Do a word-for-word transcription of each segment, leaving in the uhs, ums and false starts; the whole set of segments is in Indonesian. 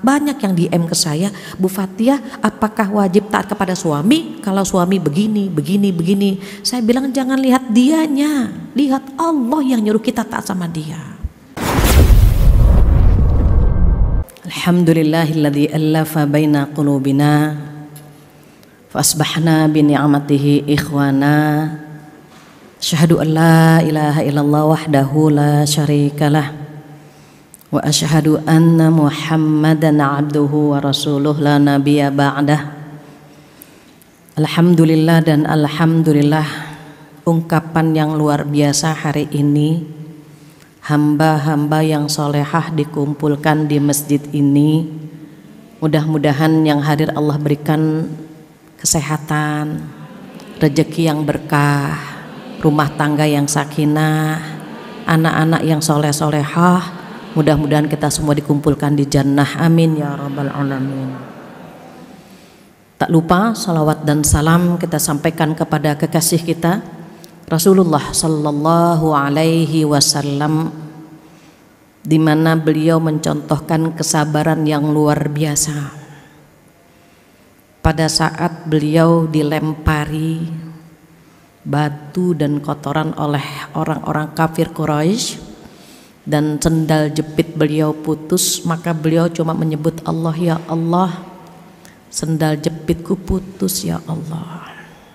banyak yang D M ke saya, Bu Fathia, apakah wajib taat kepada suami kalau suami begini, begini, begini? Saya bilang jangan lihat dianya, lihat Allah yang nyuruh kita taat sama dia. Alhamdulillahilladzi allafa baina qulubina fa asbahna bi ni'matihi ikhwana. Asyhadu an la ilaha illallah wahdahu la syarikalah wa asyhadu anna Muhammadan abduhu wa rasuluh la nabiyya ba'dah. Alhamdulillah dan alhamdulillah, ungkapan yang luar biasa hari ini. Hamba-hamba yang solehah dikumpulkan di masjid ini. Mudah-mudahan yang hadir Allah berikan kesehatan, rezeki yang berkah, rumah tangga yang sakinah, anak-anak yang soleh-solehah. Mudah-mudahan kita semua dikumpulkan di jannah, amin ya rabbal alamin. Tak lupa salawat dan salam kita sampaikan kepada kekasih kita Rasulullah sallallahu alaihi wasallam, di mana beliau mencontohkan kesabaran yang luar biasa pada saat beliau dilempari batu dan kotoran oleh orang-orang kafir Quraisy dan sendal jepit beliau putus, maka beliau cuma menyebut Allah, ya Allah, sendal jepitku putus ya Allah.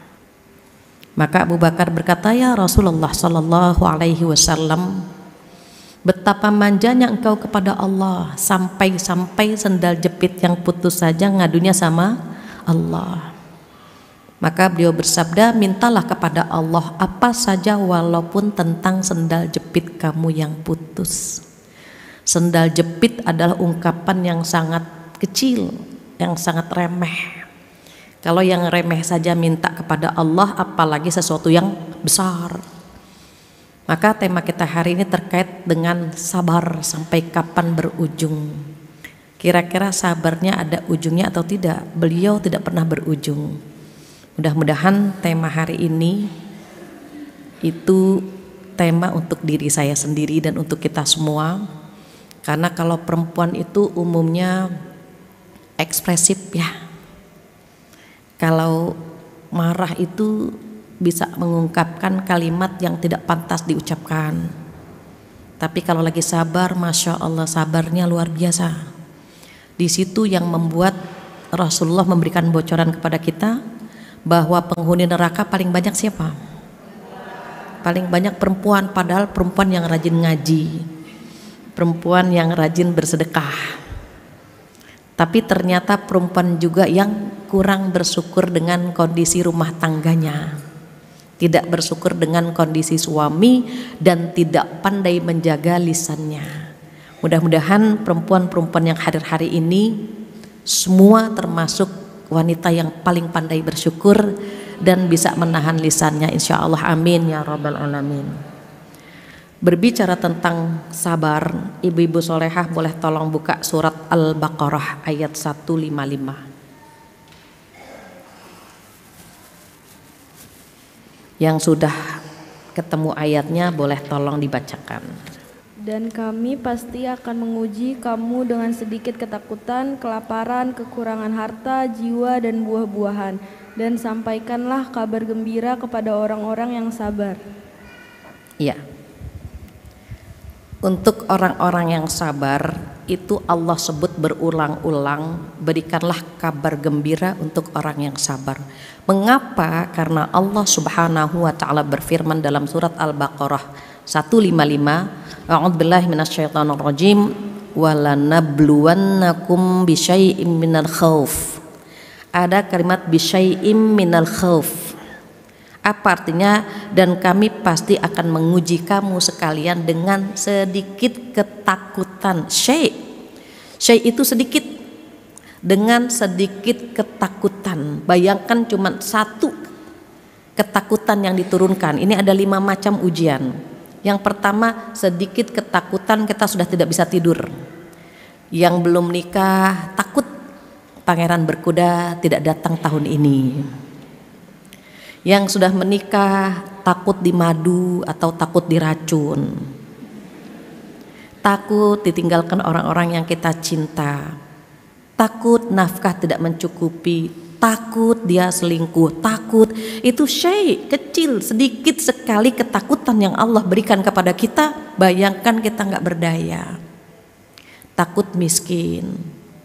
Maka Abu Bakar berkata, ya Rasulullah sallallahu alaihi wasallam, betapa manjanya engkau kepada Allah, sampai-sampai sendal jepit yang putus saja ngadunya sama Allah. Maka beliau bersabda, mintalah kepada Allah apa saja walaupun tentang sendal jepit kamu yang putus. Sendal jepit adalah ungkapan yang sangat kecil, yang sangat remeh. Kalau yang remeh saja minta kepada Allah, apalagi sesuatu yang besar. Maka tema kita hari ini terkait dengan sabar sampai kapan berujung. Kira-kira sabarnya ada ujungnya atau tidak? Beliau tidak pernah berujung. Mudah-mudahan tema hari ini itu tema untuk diri saya sendiri dan untuk kita semua. Karena kalau perempuan itu umumnya ekspresif ya. Kalau marah itu bisa mengungkapkan kalimat yang tidak pantas diucapkan. Tapi kalau lagi sabar, Masya Allah, sabarnya luar biasa. Di situ yang membuat Rasulullah memberikan bocoran kepada kita bahwa penghuni neraka paling banyak siapa? Paling banyak perempuan, padahal perempuan yang rajin ngaji, perempuan yang rajin bersedekah. Tapi ternyata perempuan juga yang kurang bersyukur dengan kondisi rumah tangganya, tidak bersyukur dengan kondisi suami, dan tidak pandai menjaga lisannya. Mudah-mudahan perempuan-perempuan yang hadir hari ini semua termasuk wanita yang paling pandai bersyukur dan bisa menahan lisannya, insya Allah, amin ya rabbal alamin. Berbicara tentang sabar, ibu-ibu solehah boleh tolong buka surat Al-Baqarah ayat seratus lima puluh lima. Yang sudah ketemu ayatnya boleh tolong dibacakan. Dan kami pasti akan menguji kamu dengan sedikit ketakutan, kelaparan, kekurangan harta, jiwa, dan buah-buahan. Dan sampaikanlah kabar gembira kepada orang-orang yang sabar. Iya. Untuk orang-orang yang sabar itu Allah sebut berulang-ulang, berikanlah kabar gembira untuk orang yang sabar. Mengapa? Karena Allah Subhanahu wa taala berfirman dalam surat Al-Baqarah seratus lima puluh lima, A'udzubillahi minasyaitonirrajim, walanabluwannakum bisyai'im minal khauf. Ada kalimat bisyai'im minal khauf. Apa artinya? Dan kami pasti akan menguji kamu sekalian dengan sedikit ketakutan. Syai' Syai' itu sedikit, dengan sedikit ketakutan. Bayangkan cuma satu ketakutan yang diturunkan. Ini ada lima macam ujian. Yang pertama, sedikit ketakutan kita sudah tidak bisa tidur. Yang belum nikah takut pangeran berkuda tidak datang tahun ini. Yang sudah menikah takut dimadu atau takut diracun, takut ditinggalkan orang-orang yang kita cinta. takut nafkah tidak mencukupi, takut dia selingkuh, takut itu syai kecil, sedikit sekali ketakutan yang Allah berikan kepada kita. Bayangkan kita nggak berdaya, takut miskin,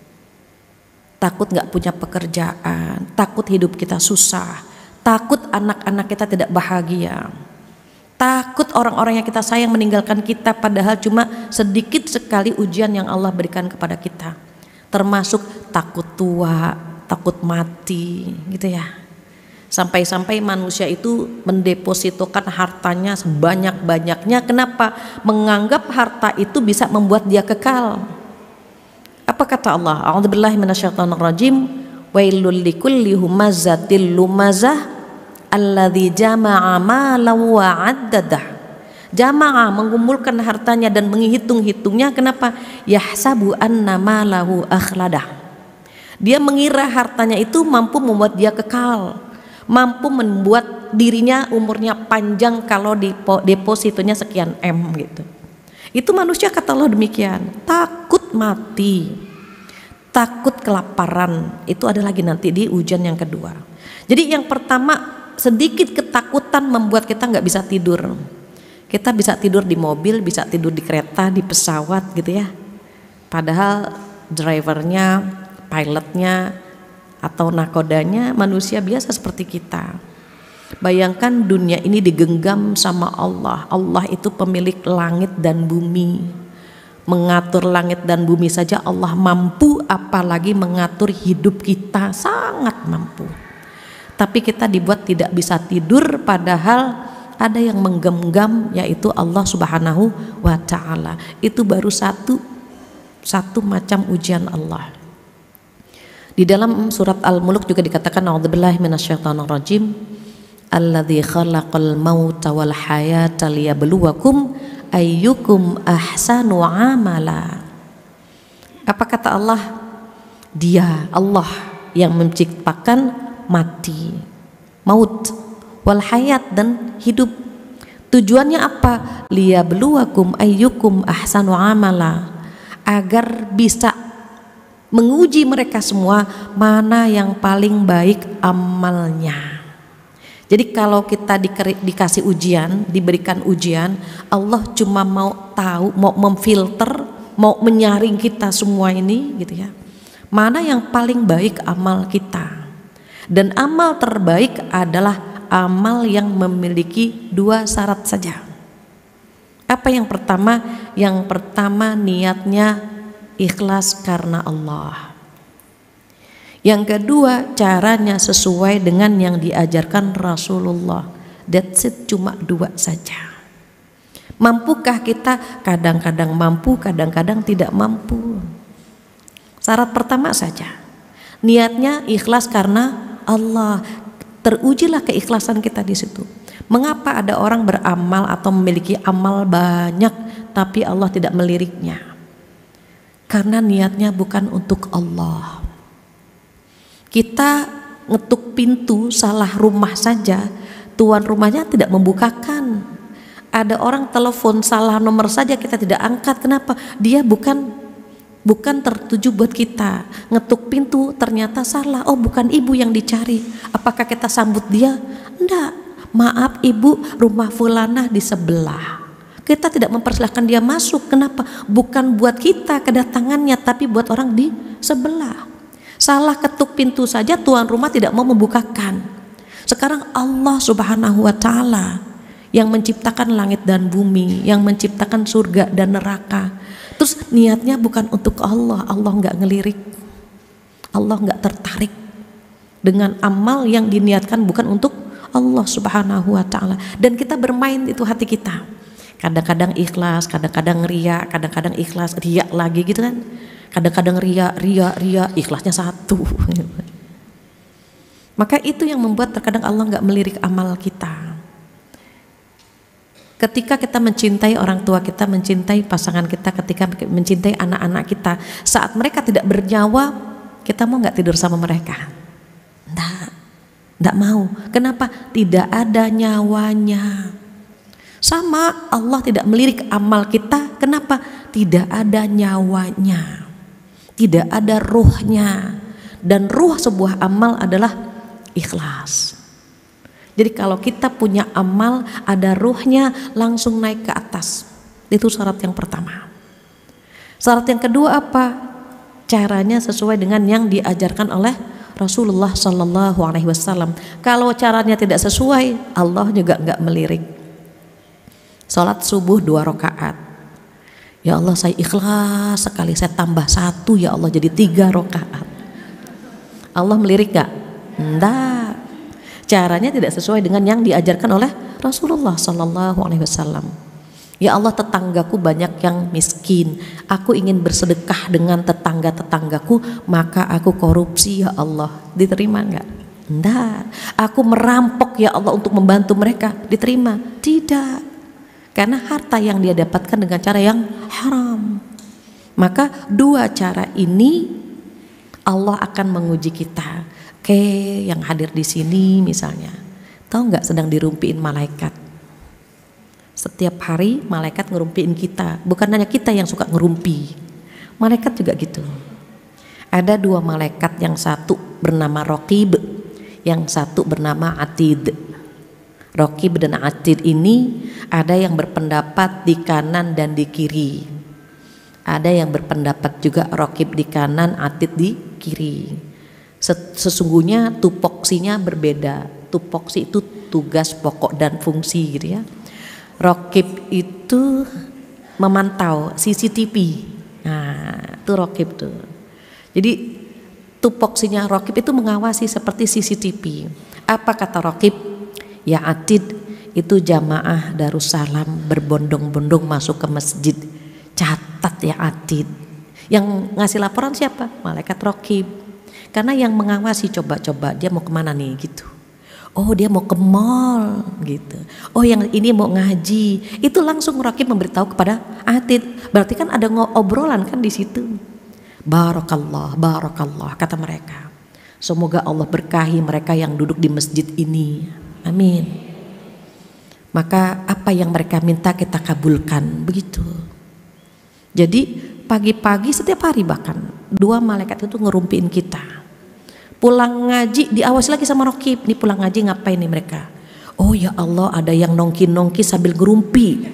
takut nggak punya pekerjaan, takut hidup kita susah, takut anak-anak kita tidak bahagia, takut orang-orang yang kita sayang meninggalkan kita, padahal cuma sedikit sekali ujian yang Allah berikan kepada kita. Termasuk takut tua, takut mati gitu ya. Sampai-sampai manusia itu mendepositokan hartanya sebanyak-banyaknya. Kenapa? Menganggap harta itu bisa membuat dia kekal. Apa kata Allah? A'udzubillahi minasyaitonirrajim. Wailul likulli humazatil lumazah alladzi jama'a malan wa 'addadah. Jama'a mengumpulkan hartanya dan menghitung-hitungnya. Kenapa? Yahsabu anna malahu akhladah. Dia mengira hartanya itu mampu membuat dia kekal, mampu membuat dirinya umurnya panjang kalau depositonya sekian M gitu. Itu manusia kata Allah demikian. Takut mati, takut kelaparan, itu ada lagi nanti di ujian yang kedua. Jadi yang pertama, sedikit ketakutan membuat kita nggak bisa tidur. Kita bisa tidur di mobil, bisa tidur di kereta, di pesawat gitu ya. Padahal drivernya, pilotnya atau nakodanya manusia biasa seperti kita. Bayangkan dunia ini digenggam sama Allah. Allah itu pemilik langit dan bumi. Mengatur langit dan bumi saja Allah mampu, apalagi mengatur hidup kita, sangat mampu. Tapi kita dibuat tidak bisa tidur, padahal ada yang menggenggam, yaitu Allah Subhanahu wa ta'ala. Itu baru satu satu macam ujian Allah. Di dalam surat Al-Mulk juga dikatakan, a'udzubillahi minasyaitonirrajim, alladzi khalaqal mauta wal hayata liyabluwakum ayyukum ahsanu amala. Apa kata Allah? Dia, Allah yang menciptakan mati, maut, wal hayat dan hidup. Tujuannya apa? Liyabluwakum ayyukum ahsanu amala, agar bisa menguji mereka semua mana yang paling baik amalnya. Jadi kalau kita di, dikasih ujian, diberikan ujian, Allah cuma mau tahu, mau memfilter, mau menyaring kita semua ini gitu ya. Mana yang paling baik amal kita. Dan amal terbaik adalah amal yang memiliki dua syarat saja. Apa yang pertama? Yang pertama niatnya ikhlas karena Allah. Yang kedua caranya sesuai dengan yang diajarkan Rasulullah. That's it, cuma dua saja. Mampukah kita? Kadang-kadang mampu, kadang-kadang tidak mampu. Syarat pertama saja, niatnya ikhlas karena Allah. Terujilah keikhlasan kita di situ. Mengapa ada orang beramal atau memiliki amal banyak tapi Allah tidak meliriknya? Karena niatnya bukan untuk Allah. Kita ngetuk pintu salah rumah saja, tuan rumahnya tidak membukakan. Ada orang telepon salah nomor saja kita tidak angkat. Kenapa? Dia bukan bukan tertuju buat kita. Ngetuk pintu ternyata salah. Oh, bukan ibu yang dicari. Apakah kita sambut dia? Enggak. Maaf ibu, rumah fulanah di sebelah. Kita tidak mempersilahkan dia masuk. Kenapa? Bukan buat kita kedatangannya, tapi buat orang di sebelah. Salah ketuk pintu saja tuan rumah tidak mau membukakan. Sekarang Allah Subhanahu wa ta'ala yang menciptakan langit dan bumi, yang menciptakan surga dan neraka. Terus niatnya bukan untuk Allah. Allah nggak ngelirik, Allah nggak tertarik dengan amal yang diniatkan bukan untuk Allah Subhanahu wa ta'ala. Dan kita bermain itu hati kita. Kadang-kadang ikhlas, kadang-kadang ria, kadang-kadang ikhlas, ria lagi gitu kan. Kadang-kadang ria, ria, ria, ikhlasnya satu. Maka itu yang membuat terkadang Allah nggak melirik amal kita. Ketika kita mencintai orang tua kita, mencintai pasangan kita, ketika mencintai anak-anak kita, saat mereka tidak bernyawa, kita mau nggak tidur sama mereka? Nggak, nggak mau. Kenapa? Tidak ada nyawanya. Sama Allah tidak melirik amal kita. Kenapa? Tidak ada nyawanya. tidak ada ruhnya. Dan ruh sebuah amal adalah ikhlas. Jadi kalau kita punya amal ada ruhnya, langsung naik ke atas. Itu syarat yang pertama. Syarat yang kedua apa? Caranya sesuai dengan yang diajarkan oleh Rasulullah Shallallahu Alaihi Wasallam. Kalau caranya tidak sesuai, Allah juga nggak melirik. Salat subuh dua rakaat. Ya Allah, saya ikhlas sekali, saya tambah satu ya Allah jadi tiga rakaat. Allah melirik gak? Enggak. Caranya tidak sesuai dengan yang diajarkan oleh Rasulullah Sallallahu Alaihi Wasallam. Ya Allah, tetanggaku banyak yang miskin, aku ingin bersedekah dengan tetangga-tetanggaku, maka aku korupsi ya Allah, diterima enggak? Enggak. Aku merampok ya Allah untuk membantu mereka, diterima? Tidak. Karena harta yang dia dapatkan dengan cara yang haram. Maka dua cara ini Allah akan menguji kita. Oke, yang hadir di sini misalnya, tahu nggak sedang dirumpiin malaikat? Setiap hari malaikat ngerumpiin kita. Bukan hanya kita yang suka ngerumpi, malaikat juga gitu. Ada dua malaikat, yang satu bernama Raqib, yang satu bernama Atid. Raqib dan Atid ini ada yang berpendapat di kanan dan di kiri. Ada yang berpendapat juga Raqib di kanan, Atid di kiri. Sesungguhnya tupoksinya berbeda. Tupoksi itu tugas pokok dan fungsi gitu ya. Raqib itu memantau C C T V. Nah, itu Raqib tuh. Jadi tupoksinya Raqib itu mengawasi seperti C C T V. Apa kata Raqib? Ya Atid, itu jamaah Darussalam berbondong-bondong masuk ke masjid. Catat ya Atid. Yang ngasih laporan siapa? Malaikat Raqib. Karena yang mengawasi coba-coba dia mau kemana nih gitu. Oh dia mau ke mall gitu. Oh yang ini mau ngaji. Itu langsung Raqib memberitahu kepada Atid. Berarti kan ada ngobrolan kan di situ. Barakallah, barakallah kata mereka. Semoga Allah berkahi mereka yang duduk di masjid ini. Amin. Maka apa yang mereka minta kita kabulkan, begitu. Jadi pagi-pagi setiap hari bahkan dua malaikat itu ngerumpiin kita. Pulang ngaji diawasi lagi sama Raqib. Nih pulang ngaji ngapain nih mereka? Oh ya Allah, ada yang nongki-nongki sambil ngerumpi.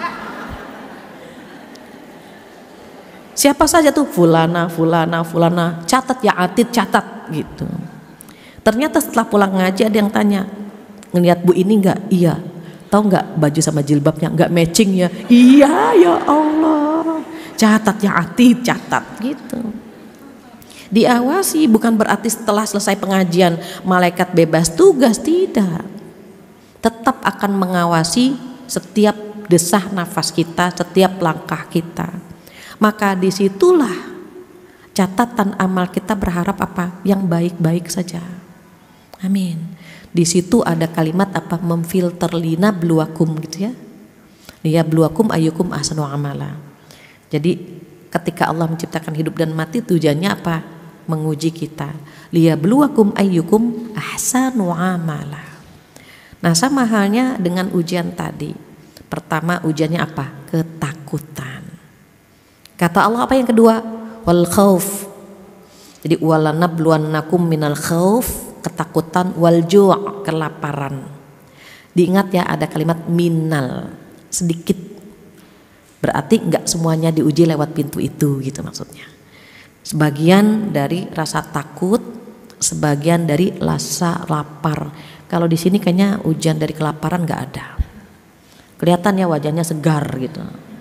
Siapa saja tuh? Fulana, fulana, fulana. Catat ya Atid, catat gitu. Ternyata setelah pulang ngaji ada yang tanya, ngelihat Bu ini enggak? Iya. Tahu enggak baju sama jilbabnya enggak matching ya? Iya ya Allah. Catat ya Atid, catat gitu. Diawasi bukan berarti setelah selesai pengajian malaikat bebas tugas, tidak. Tetap akan mengawasi setiap desah nafas kita, setiap langkah kita. Maka disitulah catatan amal kita berharap apa? Yang baik-baik saja. Amin. Di situ ada kalimat apa? Memfilter lina bluakum gitu ya. Ya bluakum ayyukum ahsanu amala. Jadi ketika Allah menciptakan hidup dan mati tujuannya apa? Menguji kita. Liyabluwakum ayyukum ahsanu amala. Nah, sama halnya dengan ujian tadi. Pertama ujiannya apa? Ketakutan. Kata Allah apa yang kedua? Wal khauf. Jadi walanabluwannakum minal khauf, ketakutan, wal ju', kelaparan. Diingat ya, ada kalimat minal, sedikit. Berarti enggak semuanya diuji lewat pintu itu gitu maksudnya. Sebagian dari rasa takut, sebagian dari rasa lapar. Kalau di sini kayaknya ujian dari kelaparan nggak ada. Kelihatan ya wajahnya segar gitu.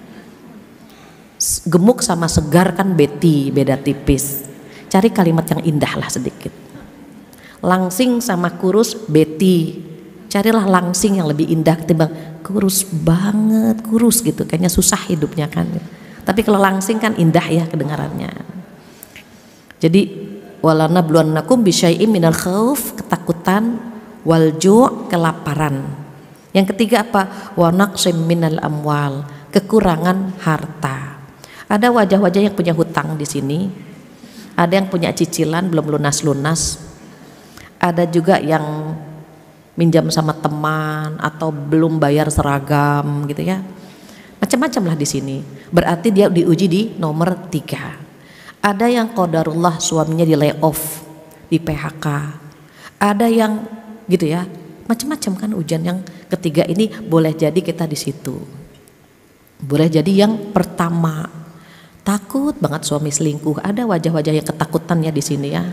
Gemuk sama segar kan beti, beda tipis. Cari kalimat yang indah lah sedikit. Langsing sama kurus beti. Carilah langsing yang lebih indah ketimbang kurus banget, kurus gitu. Kayaknya susah hidupnya kan. Tapi kalau langsing kan indah ya kedengarannya. Jadi walanabluwannakum bisyai'im minal khauf, ketakutan, wal ju', kelaparan. Yang ketiga apa? Wa naqsim minal amwal, kekurangan harta. Ada wajah-wajah yang punya hutang di sini. Ada yang punya cicilan belum lunas-lunas. Ada juga yang minjam sama teman atau belum bayar seragam gitu ya. Macam-macam lah di sini. Berarti dia diuji di nomor tiga. Ada yang qadarullah suaminya di layoff, di P H K. Ada yang gitu ya, macam-macam kan ujian. Yang ketiga ini boleh jadi kita di situ. Boleh jadi yang pertama, takut banget suami selingkuh. Ada wajah-wajah yang ketakutannya di sini ya.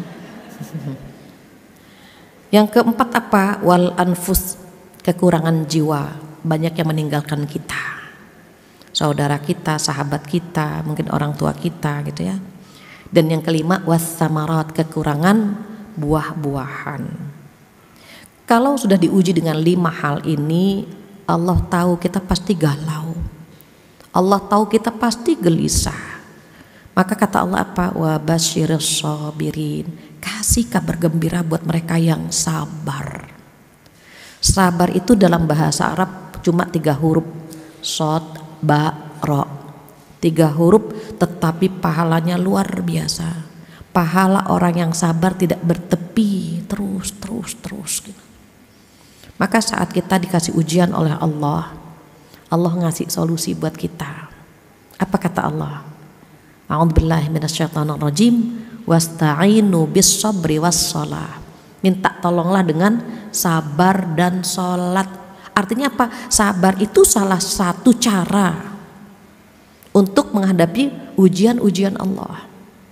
Yang keempat apa? Wal anfus, kekurangan jiwa. Banyak yang meninggalkan kita. Saudara kita, sahabat kita, mungkin orang tua kita gitu ya. Dan yang kelima wassamarat, kekurangan buah-buahan. Kalau sudah diuji dengan lima hal ini, Allah tahu kita pasti galau. Allah tahu kita pasti gelisah. Maka kata Allah apa? Wa basyirus sabirin, kasih kabar gembira buat mereka yang sabar. Sabar itu dalam bahasa Arab cuma tiga huruf, shod, ba, ro. Tiga huruf tetapi pahalanya luar biasa. Pahala orang yang sabar tidak bertepi, terus terus terus gitu. Maka saat kita dikasih ujian oleh Allah, Allah ngasih solusi buat kita. Apa kata Allah? A'udzubillahi minasyaitonirrajim, wasta'inu bis sabri was shalah. Minta tolonglah dengan sabar dan sholat. Artinya apa? Sabar itu salah satu cara untuk menghadapi ujian-ujian Allah.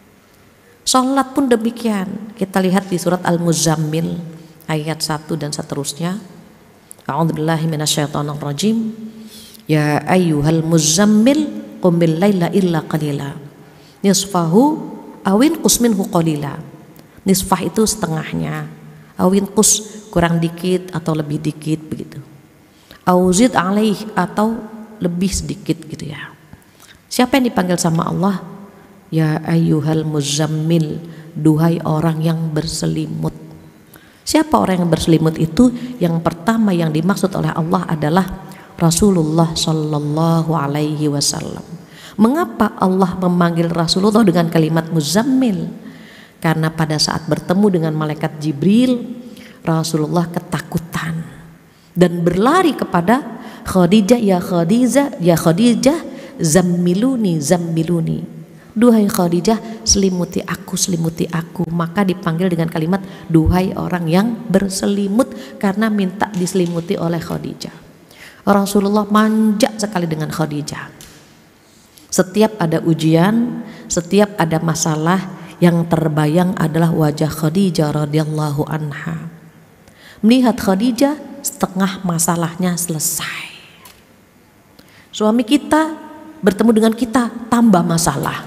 Sholat pun demikian. Kita lihat di surat Al-Muzammil ayat satu dan seterusnya. A'udzubillahi minasyaitonirrajim. Ya ayyuhal muzammil qumil laila illa qalila. Nisfahu awin qus minhu qalila. Nisfah itu setengahnya. Awin qus kurang dikit atau lebih dikit begitu. Auzid alaih atau lebih sedikit gitu ya. Siapa yang dipanggil sama Allah? Ya ayyuhal muzammil, duhai orang yang berselimut. Siapa orang yang berselimut itu? Yang pertama yang dimaksud oleh Allah adalah Rasulullah Shallallahu Alaihi Wasallam. Mengapa Allah memanggil Rasulullah dengan kalimat muzammil? Karena pada saat bertemu dengan malaikat Jibril, Rasulullah ketakutan dan berlari kepada Khadijah. Ya Khadijah, ya Khadijah, zammiluni, zammiluni. Duhai Khadijah, selimuti aku, selimuti aku. Maka dipanggil dengan kalimat duhai orang yang berselimut, karena minta diselimuti oleh Khadijah. Rasulullah manja sekali dengan Khadijah. Setiap ada ujian, setiap ada masalah, yang terbayang adalah wajah Khadijah radhiyallahu anha. Melihat Khadijah, setengah masalahnya selesai. Suami kita bertemu dengan kita, tambah masalah.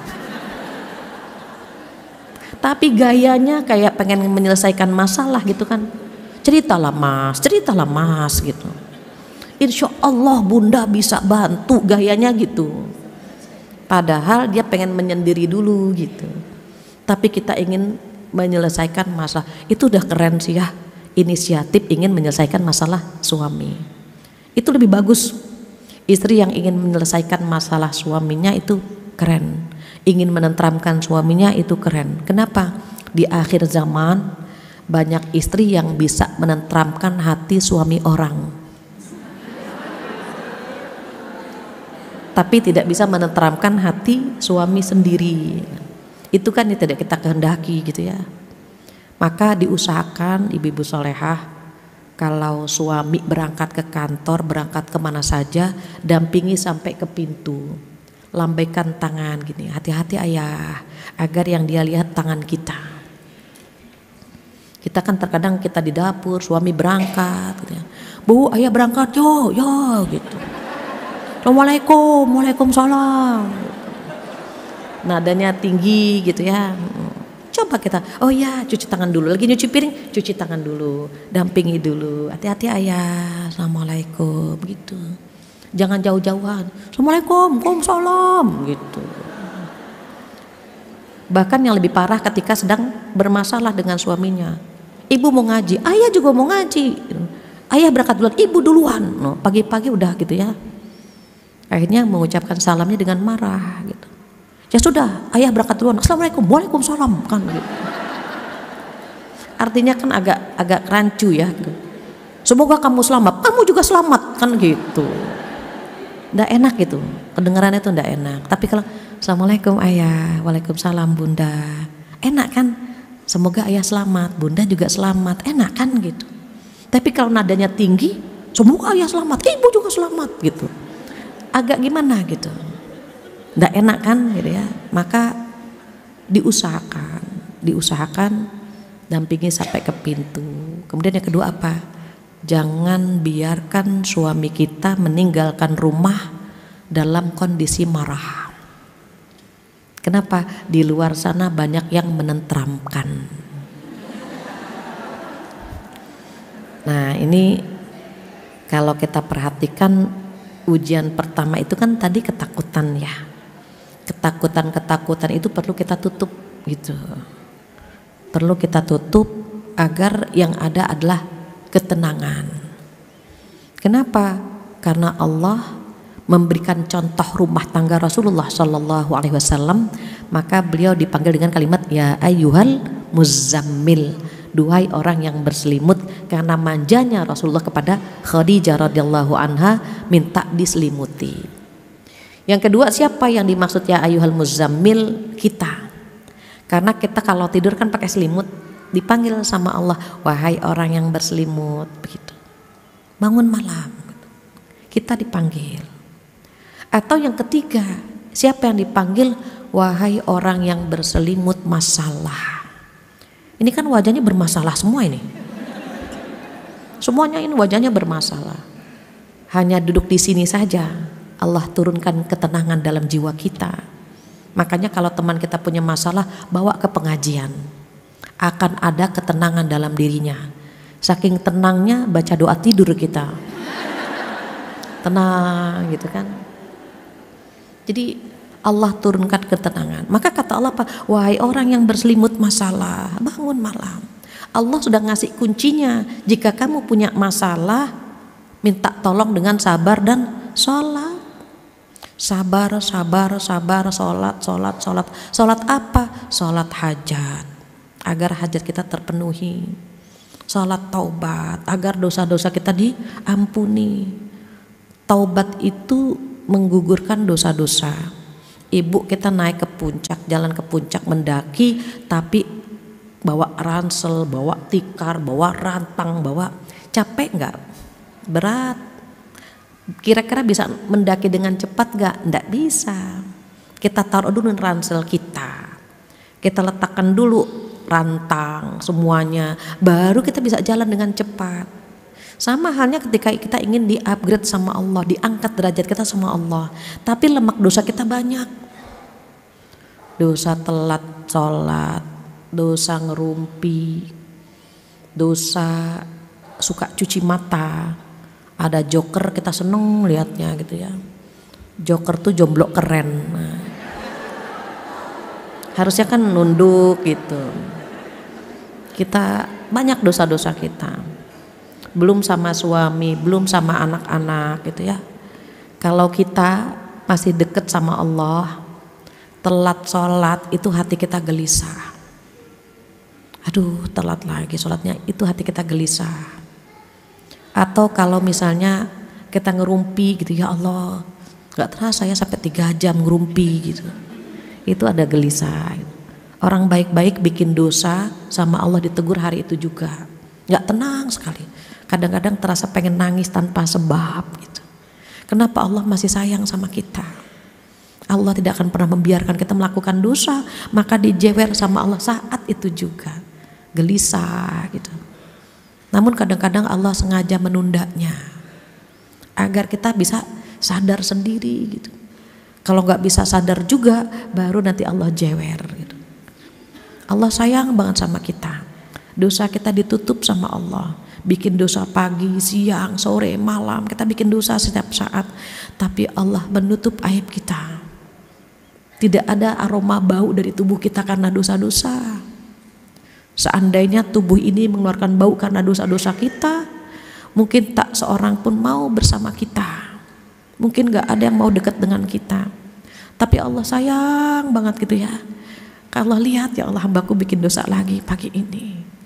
Tapi gayanya kayak pengen menyelesaikan masalah gitu kan. Ceritalah mas, ceritalah mas gitu. Insya Allah bunda bisa bantu, gayanya gitu. Padahal dia pengen menyendiri dulu gitu. Tapi kita ingin menyelesaikan masalah. Itu udah keren sih ya, inisiatif ingin menyelesaikan masalah suami. Itu lebih bagus. Istri yang ingin menyelesaikan masalah suaminya itu keren. Ingin menenteramkan suaminya itu keren. Kenapa? Di akhir zaman banyak istri yang bisa menenteramkan hati suami orang, tapi tidak bisa menenteramkan hati suami sendiri. Itu kan yang tidak kita kehendaki gitu ya. Maka diusahakan ibu-ibu solehah, kalau suami berangkat ke kantor, berangkat kemana saja, dampingi sampai ke pintu. Lambaikan tangan gini, hati-hati ayah, agar yang dia lihat tangan kita. Kita kan terkadang kita di dapur, suami berangkat gitu ya. Bu, ayah berangkat yo, yo gitu. Assalamualaikum, waalaikumsalam. Nadanya tinggi gitu ya. Coba kita, oh ya cuci tangan dulu, lagi nyuci piring, cuci tangan dulu, dampingi dulu, hati-hati ayah, assalamualaikum gitu. Jangan jauh-jauhan, assalamualaikum, waalaikumsalam gitu. Bahkan yang lebih parah ketika sedang bermasalah dengan suaminya. Ibu mau ngaji, ayah juga mau ngaji. Ayah berangkat duluan, ibu duluan. No, pagi-pagi udah gitu ya. Akhirnya mengucapkan salamnya dengan marah gitu. Ya sudah, ayah berangkat duluan. Assalamualaikum, waalaikumsalam kan gitu. Artinya kan agak agak rancu ya gitu. Semoga kamu selamat, kamu juga selamat kan gitu. ndak enak gitu, kedengarannya tuh ndak enak. Tapi kalau assalamualaikum ayah, waalaikumsalam bunda, enak kan? Semoga ayah selamat, bunda juga selamat, enak kan gitu. Tapi kalau nadanya tinggi, semoga ayah selamat, ibu juga selamat gitu, agak gimana gitu, ndak enak kan gitu ya. Maka diusahakan, diusahakan dampingi sampai ke pintu. Kemudian yang kedua apa? Jangan biarkan suami kita meninggalkan rumah dalam kondisi marah. Kenapa? Di luar sana banyak yang menenteramkan. Nah ini kalau kita perhatikan ujian pertama itu kan tadi ketakutan ya. Ketakutan-ketakutan itu perlu kita tutup gitu. Perlu kita tutup agar yang ada adalah ketenangan. Kenapa? Karena Allah memberikan contoh rumah tangga Rasulullah Shallallahu Alaihi Wasallam, maka beliau dipanggil dengan kalimat ya ayyuhal muzammil, duhai orang yang berselimut, karena manjanya Rasulullah kepada Khadijah radhiyallahu anha minta diselimuti. Yang kedua, siapa yang dimaksud ya ayyuhal muzammil? Kita. Karena kita kalau tidur kan pakai selimut, dipanggil sama Allah, wahai orang yang berselimut, begitu. Bangun malam, kita dipanggil. Atau yang ketiga, siapa yang dipanggil? Wahai orang yang berselimut masalah. Ini kan wajahnya bermasalah semua ini. Semuanya ini wajahnya bermasalah. Hanya duduk di sini saja Allah turunkan ketenangan dalam jiwa kita. Makanya kalau teman kita punya masalah, bawa ke pengajian. Akan ada ketenangan dalam dirinya. Saking tenangnya baca doa tidur kita, tenang gitu kan. Jadi Allah turunkan ketenangan. Maka kata Allah apa? Wahai orang yang berselimut masalah, bangun malam. Allah sudah ngasih kuncinya. Jika kamu punya masalah, minta tolong dengan sabar dan sholat. Sabar, sabar, sabar, sholat, sholat, sholat. Sholat apa? Sholat hajat, agar hajat kita terpenuhi. Sholat taubat, agar dosa-dosa kita diampuni. Taubat itu menggugurkan dosa-dosa. Ibu kita naik ke puncak, jalan ke puncak mendaki, tapi bawa ransel, bawa tikar, bawa rantang, bawa, capek nggak? Berat. Kira-kira bisa mendaki dengan cepat nggak? Nggak bisa. Kita taruh dulu ransel kita, kita letakkan dulu rantang semuanya, baru kita bisa jalan dengan cepat. Sama halnya ketika kita ingin di-upgrade sama Allah, diangkat derajat kita sama Allah, tapi lemak dosa kita banyak. Dosa telat sholat, dosa ngerumpi, dosa suka cuci mata. Ada joker kita seneng liatnya gitu ya. Joker tuh jomblo keren. Nah, harusnya kan nunduk gitu. Kita banyak dosa-dosa kita. Belum sama suami, belum sama anak-anak gitu ya. Kalau kita masih deket sama Allah, telat sholat, itu hati kita gelisah. Aduh telat lagi sholatnya, itu hati kita gelisah. Atau kalau misalnya kita ngerumpi gitu, ya Allah gak terasa ya sampai tiga jam ngerumpi gitu, itu ada gelisah. Orang baik-baik bikin dosa sama Allah ditegur hari itu juga, gak tenang sekali. Kadang-kadang terasa pengen nangis tanpa sebab gitu. Kenapa Allah masih sayang sama kita? Allah tidak akan pernah membiarkan kita melakukan dosa, maka dijewer sama Allah saat itu juga, gelisah gitu. Namun kadang-kadang Allah sengaja menundanya agar kita bisa sadar sendiri gitu. Kalau nggak bisa sadar juga, baru nanti Allah jewer gitu. Allah sayang banget sama kita. Dosa kita ditutup sama Allah. Bikin dosa pagi, siang, sore, malam, kita bikin dosa setiap saat. Tapi Allah menutup aib kita. Tidak ada aroma bau dari tubuh kita karena dosa-dosa. Seandainya tubuh ini mengeluarkan bau karena dosa-dosa kita, mungkin tak seorang pun mau bersama kita. Mungkin gak ada yang mau dekat dengan kita. Tapi Allah sayang banget gitu ya. Kalau lihat, ya Allah, hambaku bikin dosa lagi pagi ini.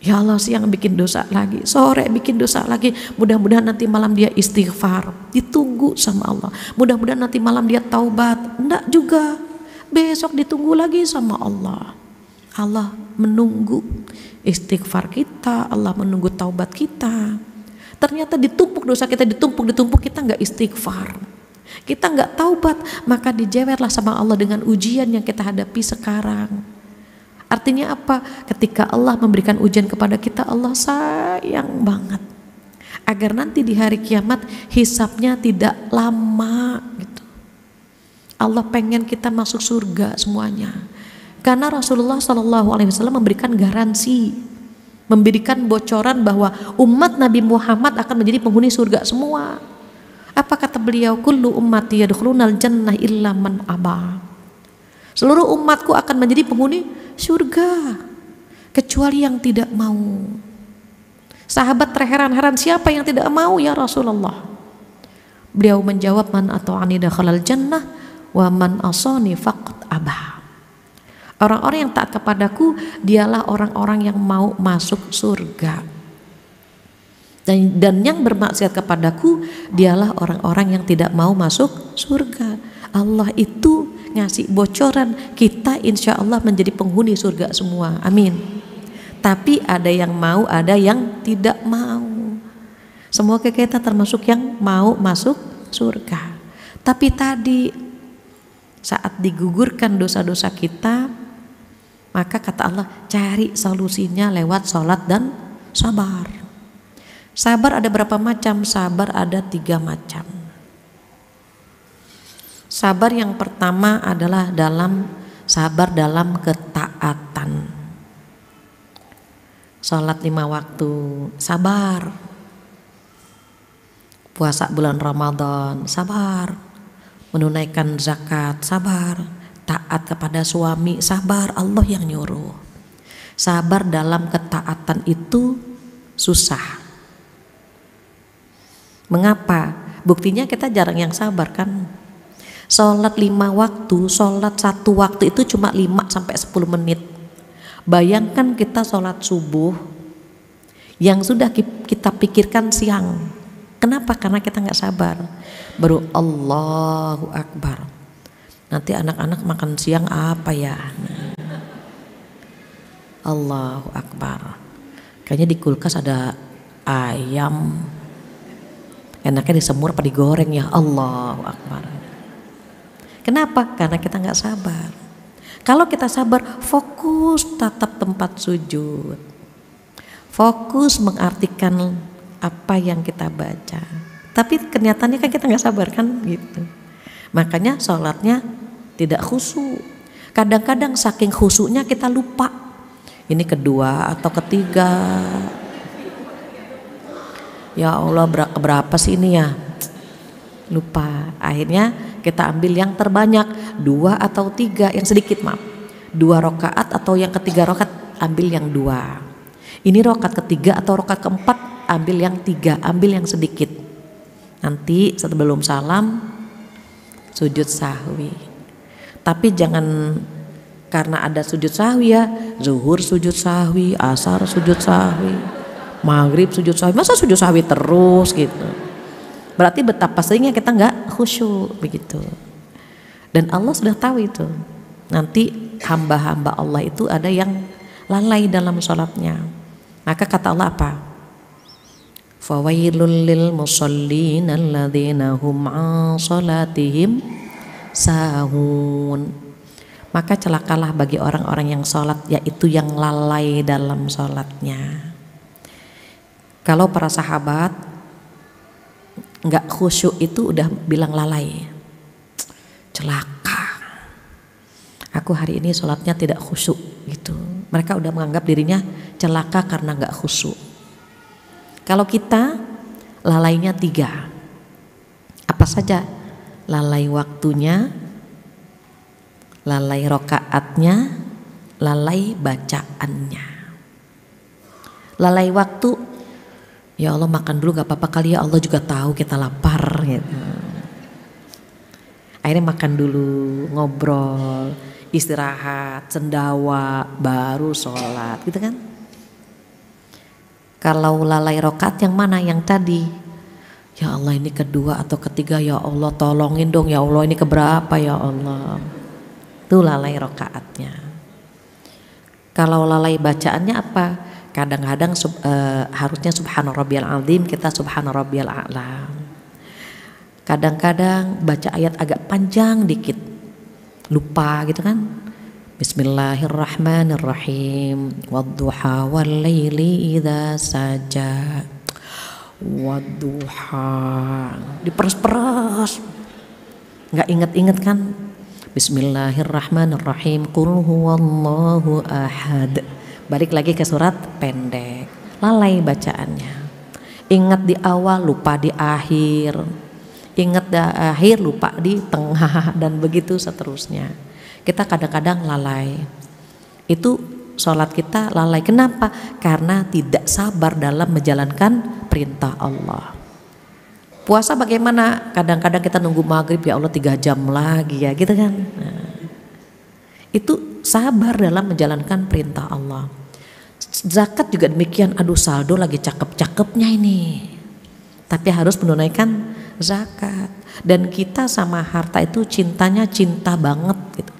Ya Allah, siang bikin dosa lagi, sore bikin dosa lagi. Mudah-mudahan nanti malam dia istighfar, ditunggu sama Allah. Mudah-mudahan nanti malam dia taubat, enggak juga. Besok ditunggu lagi sama Allah. Allah menunggu istighfar kita, Allah menunggu taubat kita. Ternyata ditumpuk dosa kita, ditumpuk, ditumpuk, kita enggak istighfar, kita enggak taubat, maka dijewerlah sama Allah dengan ujian yang kita hadapi sekarang. Artinya apa? Ketika Allah memberikan ujian kepada kita, Allah sayang banget agar nanti di hari kiamat hisabnya tidak lama gitu. Allah pengen kita masuk surga semuanya. Karena Rasulullah shallallahu alaihi wasallam memberikan garansi, memberikan bocoran bahwa umat Nabi Muhammad akan menjadi penghuni surga semua. Apa kata beliau? Kullu ummati yadkhulunal jannah illa man aba. Seluruh umatku akan menjadi penghuni surga kecuali yang tidak mau. Sahabat terheran-heran, siapa yang tidak mau ya Rasulullah? Beliau menjawab, man ata'ani dakhalal jannah wa man asani faqad aba. Orang-orang yang taat kepadaku dialah orang-orang yang mau masuk surga. Dan, dan yang bermaksiat kepadaku dialah orang-orang yang tidak mau masuk surga. Allah itu ngasih bocoran, kita insya Allah menjadi penghuni surga semua, amin. Tapi ada yang mau, ada yang tidak mau. Semoga kita termasuk yang mau masuk surga. Tapi tadi saat digugurkan dosa-dosa kita, maka kata Allah, cari solusinya lewat sholat dan sabar. Sabar ada berapa macam? Sabar ada tiga macam. Sabar yang pertama adalah dalam sabar dalam ketaatan. Sholat lima waktu, sabar. Puasa bulan Ramadan, sabar. Menunaikan zakat, sabar. Taat kepada suami, sabar, Allah yang nyuruh. Sabar dalam ketaatan itu susah. Mengapa? Buktinya kita jarang yang sabar kan. Sholat lima waktu, sholat satu waktu itu cuma lima sampai sepuluh menit. Bayangkan kita sholat subuh yang sudah kita pikirkan siang. Kenapa? Karena kita nggak sabar. Baru Allahu Akbar. Nanti anak-anak makan siang apa ya? Allahu Akbar. Kayaknya di kulkas ada ayam. Enaknya disemur apa digoreng ya? Allahu Akbar. Kenapa? Karena kita nggak sabar. Kalau kita sabar, fokus tatap tempat sujud, fokus mengartikan apa yang kita baca. Tapi kenyataannya kan kita nggak sabar kan gitu. Makanya sholatnya tidak khusyuk. Kadang-kadang saking khusyuknya kita lupa. Ini kedua atau ketiga. Ya Allah, berapa sih ini ya? Lupa. Akhirnya kita ambil yang terbanyak, dua atau tiga, yang sedikit maaf, dua rokaat atau yang ketiga rokaat ambil yang dua. Ini rokaat ketiga atau rokaat keempat ambil yang tiga, ambil yang sedikit. Nanti sebelum salam sujud sahwi. Tapi jangan karena ada sujud sahwi ya, zuhur sujud sahwi, asar sujud sahwi, maghrib sujud sahwi, masa sujud sahwi terus gitu. Berarti betapa seringnya kita nggak khusyuk begitu. Dan Allah sudah tahu itu. Nanti hamba-hamba Allah itu ada yang lalai dalam sholatnya. Maka kata Allah apa? Fawailul lil musallin alladzina hum an sholatihim sahun. Maka celakalah bagi orang-orang yang sholat, yaitu yang lalai dalam sholatnya. Kalau para sahabat nggak khusyuk itu udah bilang lalai, celaka, aku hari ini sholatnya tidak khusyuk gitu. Mereka udah menganggap dirinya celaka karena nggak khusyuk. Kalau kita lalainya tiga, apa saja? Lalai waktunya, lalai rokaatnya, lalai bacaannya. Lalai waktu, ya Allah makan dulu gak apa-apa kali ya, Allah juga tahu kita lapar gitu. Akhirnya makan dulu, ngobrol, istirahat, sendawa, baru sholat gitu kan. Kalau lalai rokaat yang mana? Yang tadi, ya Allah ini kedua atau ketiga, ya Allah tolongin dong ya Allah ini keberapa ya Allah. Itu lalai rokaatnya. Kalau lalai bacaannya apa? Kadang-kadang sub, uh, harusnya subhana rabbiyal azim, kita subhana rabbiyal a'la. Kadang-kadang baca ayat agak panjang dikit, lupa gitu kan. Bismillahirrahmanirrahim. Wadduha wal laili idza saja. Wadduha. Diperes-peres. Enggak inget-inget kan? Bismillahirrahmanirrahim. Qul huwallahu ahad. Balik lagi ke surat pendek. Lalai bacaannya. Ingat di awal, lupa di akhir. Ingat di akhir, lupa di tengah, dan begitu seterusnya. Kita kadang-kadang lalai. Itu sholat kita lalai. Kenapa? Karena tidak sabar dalam menjalankan perintah Allah. Puasa bagaimana? Kadang-kadang kita nunggu maghrib, ya Allah tiga jam lagi ya gitu kan. Nah, itu sabar dalam menjalankan perintah Allah. Zakat juga demikian. Aduh saldo lagi cakep-cakepnya ini, tapi harus menunaikan zakat. Dan kita sama harta itu cintanya cinta banget gitu.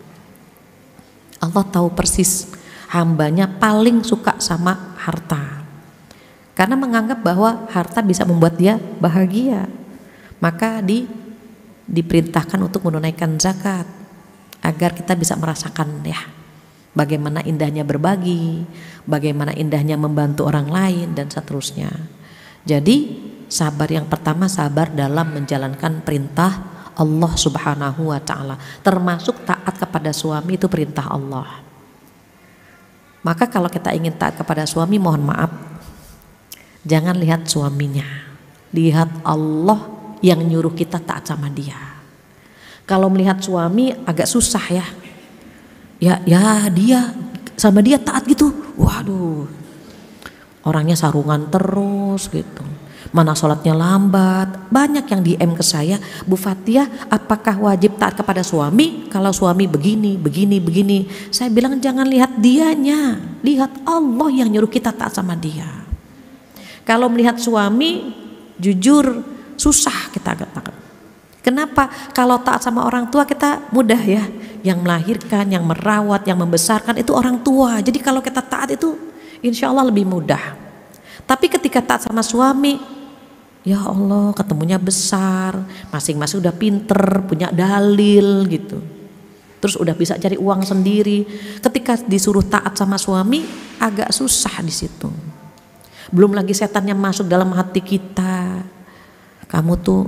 Allah tahu persis hambanya paling suka sama harta, karena menganggap bahwa harta bisa membuat dia bahagia. Maka di, diperintahkan untuk menunaikan zakat agar kita bisa merasakan ya bagaimana indahnya berbagi, bagaimana indahnya membantu orang lain, dan seterusnya. Jadi sabar yang pertama, sabar dalam menjalankan perintah Allah subhanahu wa ta'ala. Termasuk taat kepada suami, itu perintah Allah. Maka kalau kita ingin taat kepada suami, mohon maaf, jangan lihat suaminya, lihat Allah yang nyuruh kita taat sama dia. Kalau melihat suami agak susah ya, ya ya dia sama dia taat gitu, waduh orangnya sarungan terus gitu, mana sholatnya lambat. Banyak yang D M ke saya, Bu Fathia apakah wajib taat kepada suami kalau suami begini begini begini? Saya bilang jangan lihat dianya, lihat Allah yang nyuruh kita taat sama dia. Kalau melihat suami, jujur susah kita katakan. Kenapa? Kalau taat sama orang tua kita mudah ya, yang melahirkan, yang merawat, yang membesarkan itu orang tua. Jadi kalau kita taat itu insya Allah lebih mudah. Tapi ketika taat sama suami, ya Allah ketemunya besar, masing-masing udah pinter, punya dalil gitu, terus udah bisa cari uang sendiri. Ketika disuruh taat sama suami agak susah di situ. Belum lagi setannya masuk dalam hati kita, kamu tuh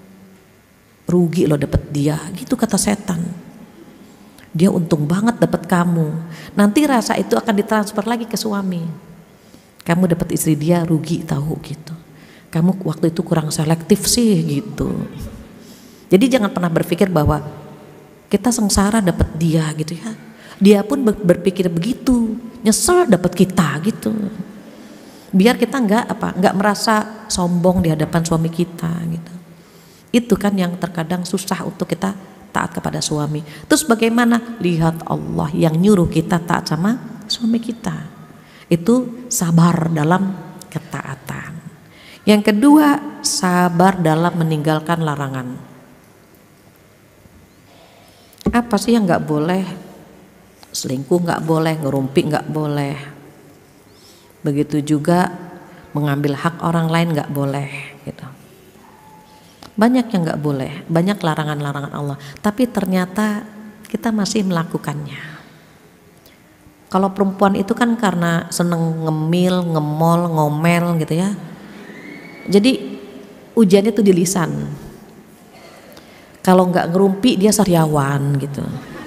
rugi loh dapet dia, gitu kata setan. Dia untung banget dapet kamu. Nanti rasa itu akan ditransfer lagi ke suami. Kamu dapet istri dia rugi tahu gitu. Kamu waktu itu kurang selektif sih gitu. Jadi jangan pernah berpikir bahwa kita sengsara dapet dia gitu ya. Dia pun berpikir begitu, nyesel dapet kita gitu. Biar kita nggak apa nggak merasa sombong di hadapan suami kita gitu. Itu kan yang terkadang susah untuk kita taat kepada suami. Terus bagaimana? Lihat Allah yang nyuruh kita taat sama suami kita. Itu sabar dalam ketaatan. Yang kedua, sabar dalam meninggalkan larangan. Apa sih yang nggak boleh? Selingkuh nggak boleh, ngerumpi nggak boleh. Begitu juga mengambil hak orang lain nggak boleh gitu. Banyak yang nggak boleh, banyak larangan-larangan Allah, tapi ternyata kita masih melakukannya. Kalau perempuan itu kan karena seneng ngemil, ngemol, ngomel gitu ya. Jadi ujiannya tuh di lisan. Kalau nggak ngerumpi dia sariawan gitu.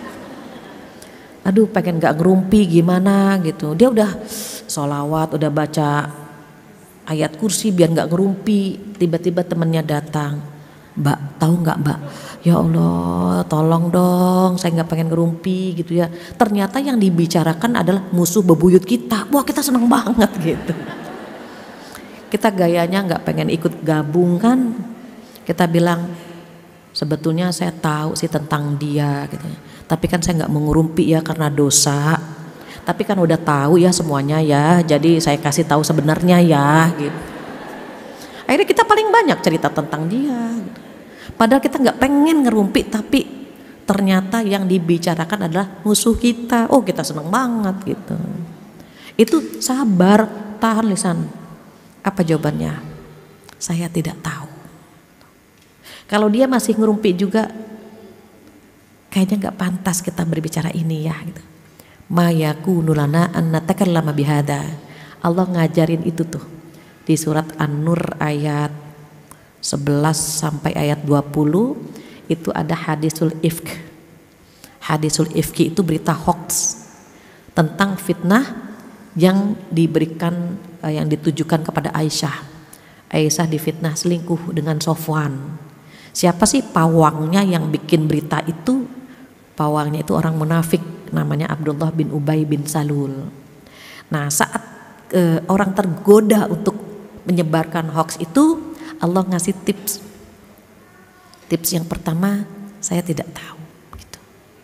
Aduh pengen nggak ngerumpi gimana gitu. Dia udah sholawat, udah baca ayat kursi biar nggak ngerumpi. Tiba-tiba temennya datang, Mbak tahu nggak Mbak? Ya Allah tolong dong, saya nggak pengen ngerumpi gitu ya. Ternyata yang dibicarakan adalah musuh bebuyut kita. Wah kita seneng banget gitu. Kita gayanya nggak pengen ikut gabung kan. Kita bilang sebetulnya saya tahu sih tentang dia gitu. Tapi kan saya nggak mau ngerumpi ya karena dosa. tapi kan udah tahu ya semuanya ya, jadi saya kasih tahu sebenarnya ya gitu. Akhirnya kita paling banyak cerita tentang dia gitu. Padahal kita nggak pengen ngerumpi, tapi ternyata yang dibicarakan adalah musuh kita. Oh, kita seneng banget gitu. Itu sabar, tahan lisan. Apa jawabannya? Saya tidak tahu. Kalau dia masih ngerumpi juga, kayaknya nggak pantas kita berbicara ini ya gitu. Ma yakunu lana an natakallama bihada. Allah ngajarin itu tuh di surat An-Nur ayat sebelas sampai ayat dua puluh. Itu ada hadisul ifk. Hadisul ifki itu berita hoax tentang fitnah yang diberikan, yang ditujukan kepada Aisyah. Aisyah difitnah selingkuh dengan Sofwan. Siapa sih pawangnya yang bikin berita itu? Pawangnya itu orang munafik, namanya Abdullah bin Ubay bin Salul. Nah, saat e, orang tergoda untuk menyebarkan hoax itu, Allah ngasih tips. Tips yang pertama, saya tidak tahu. Gitu.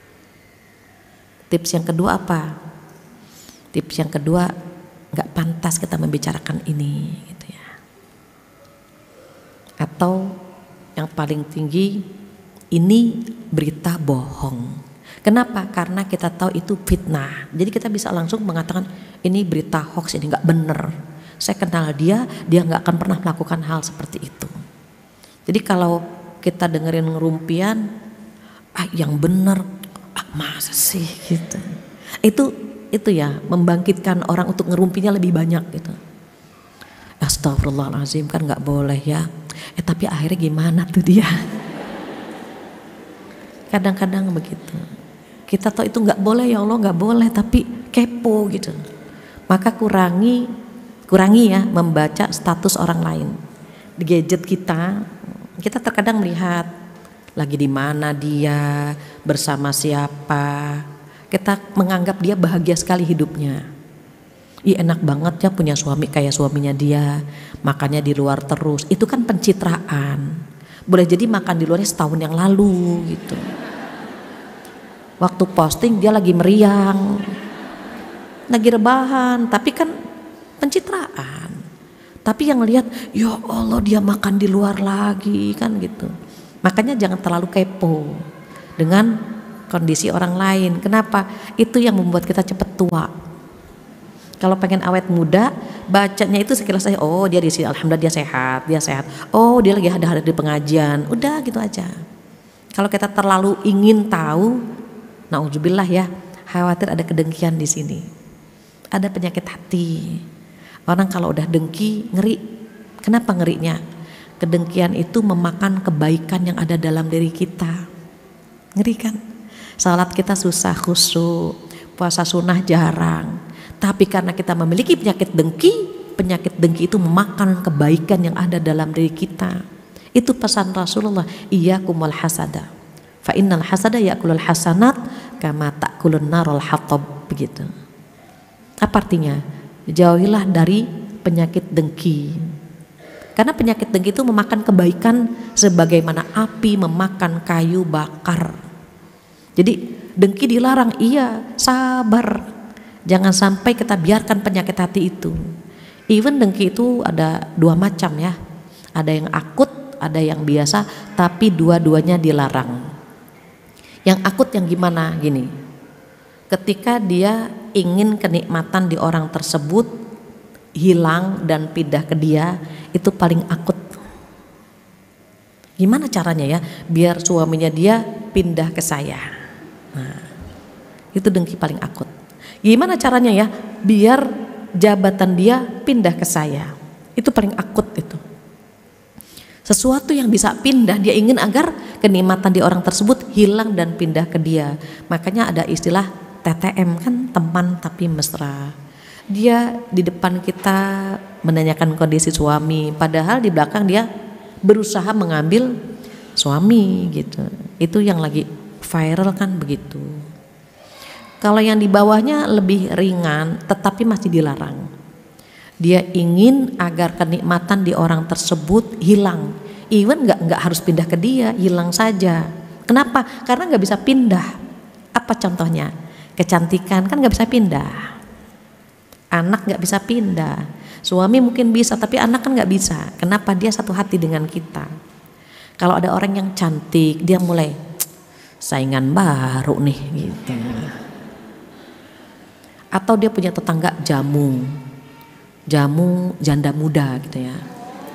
Tips yang kedua apa? Tips yang kedua, nggak pantas kita membicarakan ini, gitu ya. Atau yang paling tinggi, ini berita bohong. Kenapa? Karena kita tahu itu fitnah. Jadi kita bisa langsung mengatakan ini berita hoax, ini nggak bener. Saya kenal dia, dia nggak akan pernah melakukan hal seperti itu. Jadi kalau kita dengerin ngerumpian, ah yang bener, ah masa sih gitu. Itu itu ya membangkitkan orang untuk ngerumpinya lebih banyak gitu. Astagfirullahaladzim, kan nggak boleh ya. Eh tapi akhirnya gimana tuh dia? Kadang-kadang begitu. Kita tahu itu nggak boleh ya Allah, nggak boleh, tapi kepo gitu. Maka kurangi, kurangi ya membaca status orang lain di gadget kita. Kita terkadang melihat lagi di mana dia, bersama siapa. Kita menganggap dia bahagia sekali hidupnya. Ih enak banget ya punya suami kayak suaminya dia, makannya di luar terus. Itu kan pencitraan. Boleh jadi makan di luarnya setahun yang lalu gitu. Waktu posting dia lagi meriang, lagi rebahan, tapi kan pencitraan. Tapi yang lihat, ya Allah dia makan di luar lagi kan gitu. Makanya jangan terlalu kepo dengan kondisi orang lain. Kenapa? Itu yang membuat kita cepat tua. Kalau pengen awet muda, bacanya itu sekilas aja, oh dia di sini, alhamdulillah dia sehat, dia sehat. Oh dia lagi ada di pengajian, udah gitu aja. Kalau kita terlalu ingin tahu, na'udzubillah ya, khawatir ada kedengkian di sini. Ada penyakit hati. Orang kalau udah dengki, ngeri. Kenapa ngerinya? Kedengkian itu memakan kebaikan yang ada dalam diri kita. Ngeri kan? Salat kita susah khusyuk, puasa sunnah jarang. Tapi karena kita memiliki penyakit dengki, penyakit dengki itu memakan kebaikan yang ada dalam diri kita. Itu pesan Rasulullah, iyyakum wal hasada. Fa innal hasada ya'kulul hasanat kama ta'kulun narul hatab, begitu. Apa artinya? Jauhilah dari penyakit dengki. Karena penyakit dengki itu memakan kebaikan sebagaimana api memakan kayu bakar. Jadi dengki dilarang, iya, sabar. Jangan sampai kita biarkan penyakit hati itu. Even dengki itu ada dua macam ya. Ada yang akut, ada yang biasa, tapi dua-duanya dilarang. Yang akut yang gimana? Gini. Ketika dia ingin kenikmatan di orang tersebut hilang dan pindah ke dia, itu paling akut. Gimana caranya ya biar suaminya dia pindah ke saya? Nah, itu dengki paling akut. Gimana caranya ya biar jabatan dia pindah ke saya? Itu paling akut itu. Sesuatu yang bisa pindah, dia ingin agar kenikmatan di orang tersebut hilang dan pindah ke dia. Makanya ada istilah T T M kan, teman tapi mesra. Dia di depan kita menanyakan kondisi suami, padahal di belakang dia berusaha mengambil suami gitu. Itu yang lagi viral kan begitu. Kalau yang di bawahnya lebih ringan tetapi masih dilarang. Dia ingin agar kenikmatan di orang tersebut hilang. Even nggak nggak harus pindah ke dia, hilang saja. Kenapa? Karena nggak bisa pindah. Apa contohnya? Kecantikan kan nggak bisa pindah, anak nggak bisa pindah, suami mungkin bisa tapi anak kan nggak bisa. Kenapa? Dia satu hati dengan kita. Kalau ada orang yang cantik, dia mulai saingan baru nih gitu. Atau dia punya tetangga jamu, jamu janda muda gitu ya.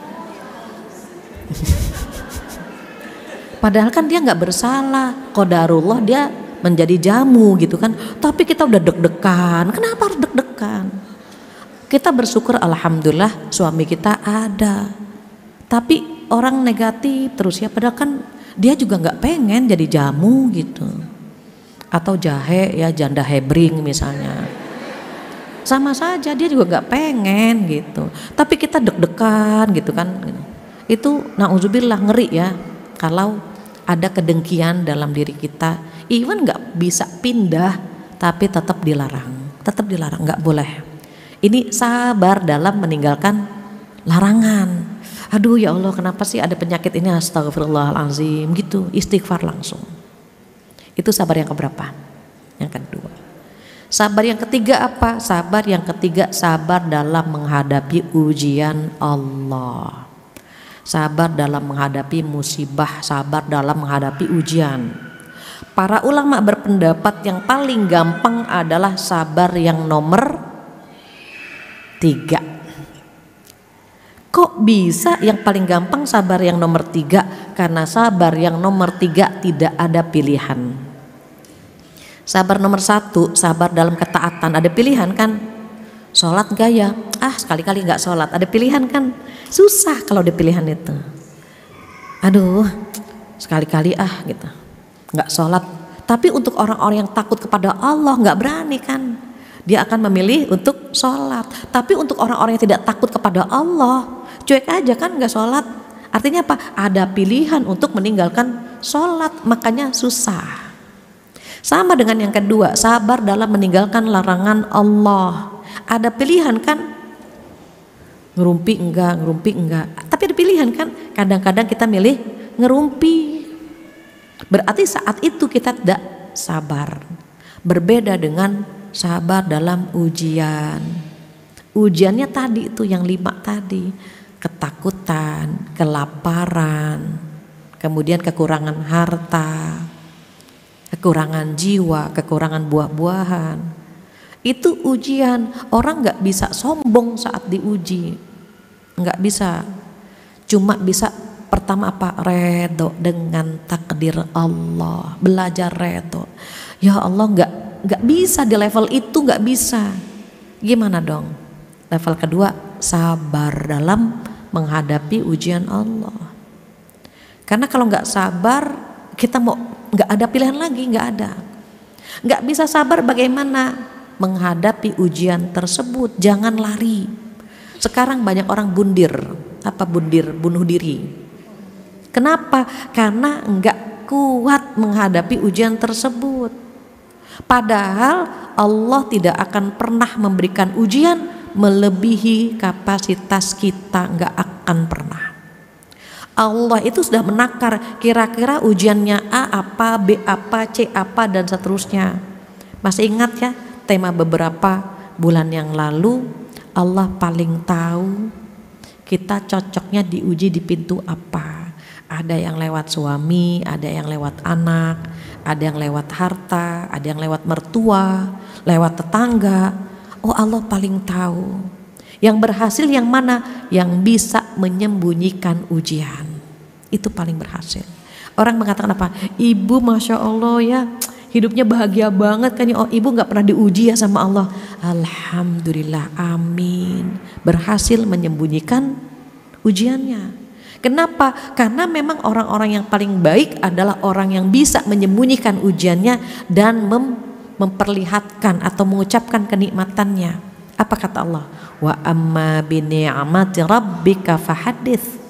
Padahal kan dia nggak bersalah, qadarullah dia menjadi jamu gitu kan, tapi kita udah deg-degan. Kenapa harus deg-degan? Kita bersyukur alhamdulillah suami kita ada, tapi orang negatif terus ya, padahal kan dia juga nggak pengen jadi jamu gitu. Atau jahe ya, janda hebring misalnya, sama saja dia juga nggak pengen gitu, tapi kita deg-degan gitu kan. Itu na'udzubillah, ngeri ya kalau ada kedengkian dalam diri kita, even nggak bisa pindah tapi tetap dilarang, tetap dilarang, nggak boleh. Ini sabar dalam meninggalkan larangan. Aduh ya Allah, kenapa sih ada penyakit ini, astagfirullahalazim gitu, istighfar langsung. Itu sabar yang keberapa? Yang kedua. Sabar yang ketiga apa? Sabar yang ketiga, sabar dalam menghadapi ujian Allah. Sabar dalam menghadapi musibah, sabar dalam menghadapi ujian. Para ulama berpendapat yang paling gampang adalah sabar yang nomor tiga. Kok bisa yang paling gampang sabar yang nomor tiga? Karena sabar yang nomor tiga tidak ada pilihan. Sabar nomor satu, sabar dalam ketaatan, ada pilihan kan? Sholat gak ya? Ah sekali-kali gak sholat, ada pilihan kan? Susah kalau ada pilihan itu. Aduh sekali-kali ah gitu, gak sholat. Tapi untuk orang-orang yang takut kepada Allah gak berani kan, dia akan memilih untuk sholat. Tapi untuk orang-orang yang tidak takut kepada Allah, cuek aja kan gak sholat. Artinya apa? Ada pilihan untuk meninggalkan sholat, makanya susah. Sama dengan yang kedua, sabar dalam meninggalkan larangan Allah. Ada pilihan kan, ngerumpi enggak, ngerumpi enggak, tapi ada pilihan kan. Kadang-kadang kita milih ngerumpi, berarti saat itu kita tidak sabar. Berbeda dengan sabar dalam ujian. Ujiannya tadi itu yang lima tadi, ketakutan, kelaparan, kemudian kekurangan harta, kekurangan jiwa, kekurangan buah-buahan. Itu ujian. Orang nggak bisa sombong saat diuji, nggak bisa. Cuma bisa pertama apa? Redo dengan takdir Allah, belajar redo. Ya Allah, nggak nggak bisa di level itu, nggak bisa. Gimana dong? Level kedua, sabar dalam menghadapi ujian Allah. Karena kalau nggak sabar, kita mau nggak ada pilihan lagi, nggak ada. Nggak bisa sabar bagaimana menghadapi ujian tersebut? Jangan lari. Sekarang banyak orang bundir. Apa bundir? Bunuh diri. Kenapa? Karena nggak kuat menghadapi ujian tersebut. Padahal Allah tidak akan pernah memberikan ujian melebihi kapasitas kita, nggak akan pernah. Allah itu sudah menakar kira-kira ujiannya A apa, B apa, C apa, dan seterusnya. Masih ingat ya tema beberapa bulan yang lalu? Allah paling tahu kita cocoknya diuji di pintu apa. Ada yang lewat suami, ada yang lewat anak, ada yang lewat harta, ada yang lewat mertua, lewat tetangga. Oh, Allah paling tahu. Yang berhasil yang mana? Yang bisa menyembunyikan ujian. Itu paling berhasil. Orang mengatakan apa? Ibu Masya Allah ya, hidupnya bahagia banget kan ya. Oh, ibu gak pernah diuji ya sama Allah. Alhamdulillah, amin. Berhasil menyembunyikan ujiannya. Kenapa? Karena memang orang-orang yang paling baik adalah orang yang bisa menyembunyikan ujiannya dan mem memperlihatkan atau mengucapkan kenikmatannya. Apa kata Allah? Wa amma bi ni'mati rabbika fahadits.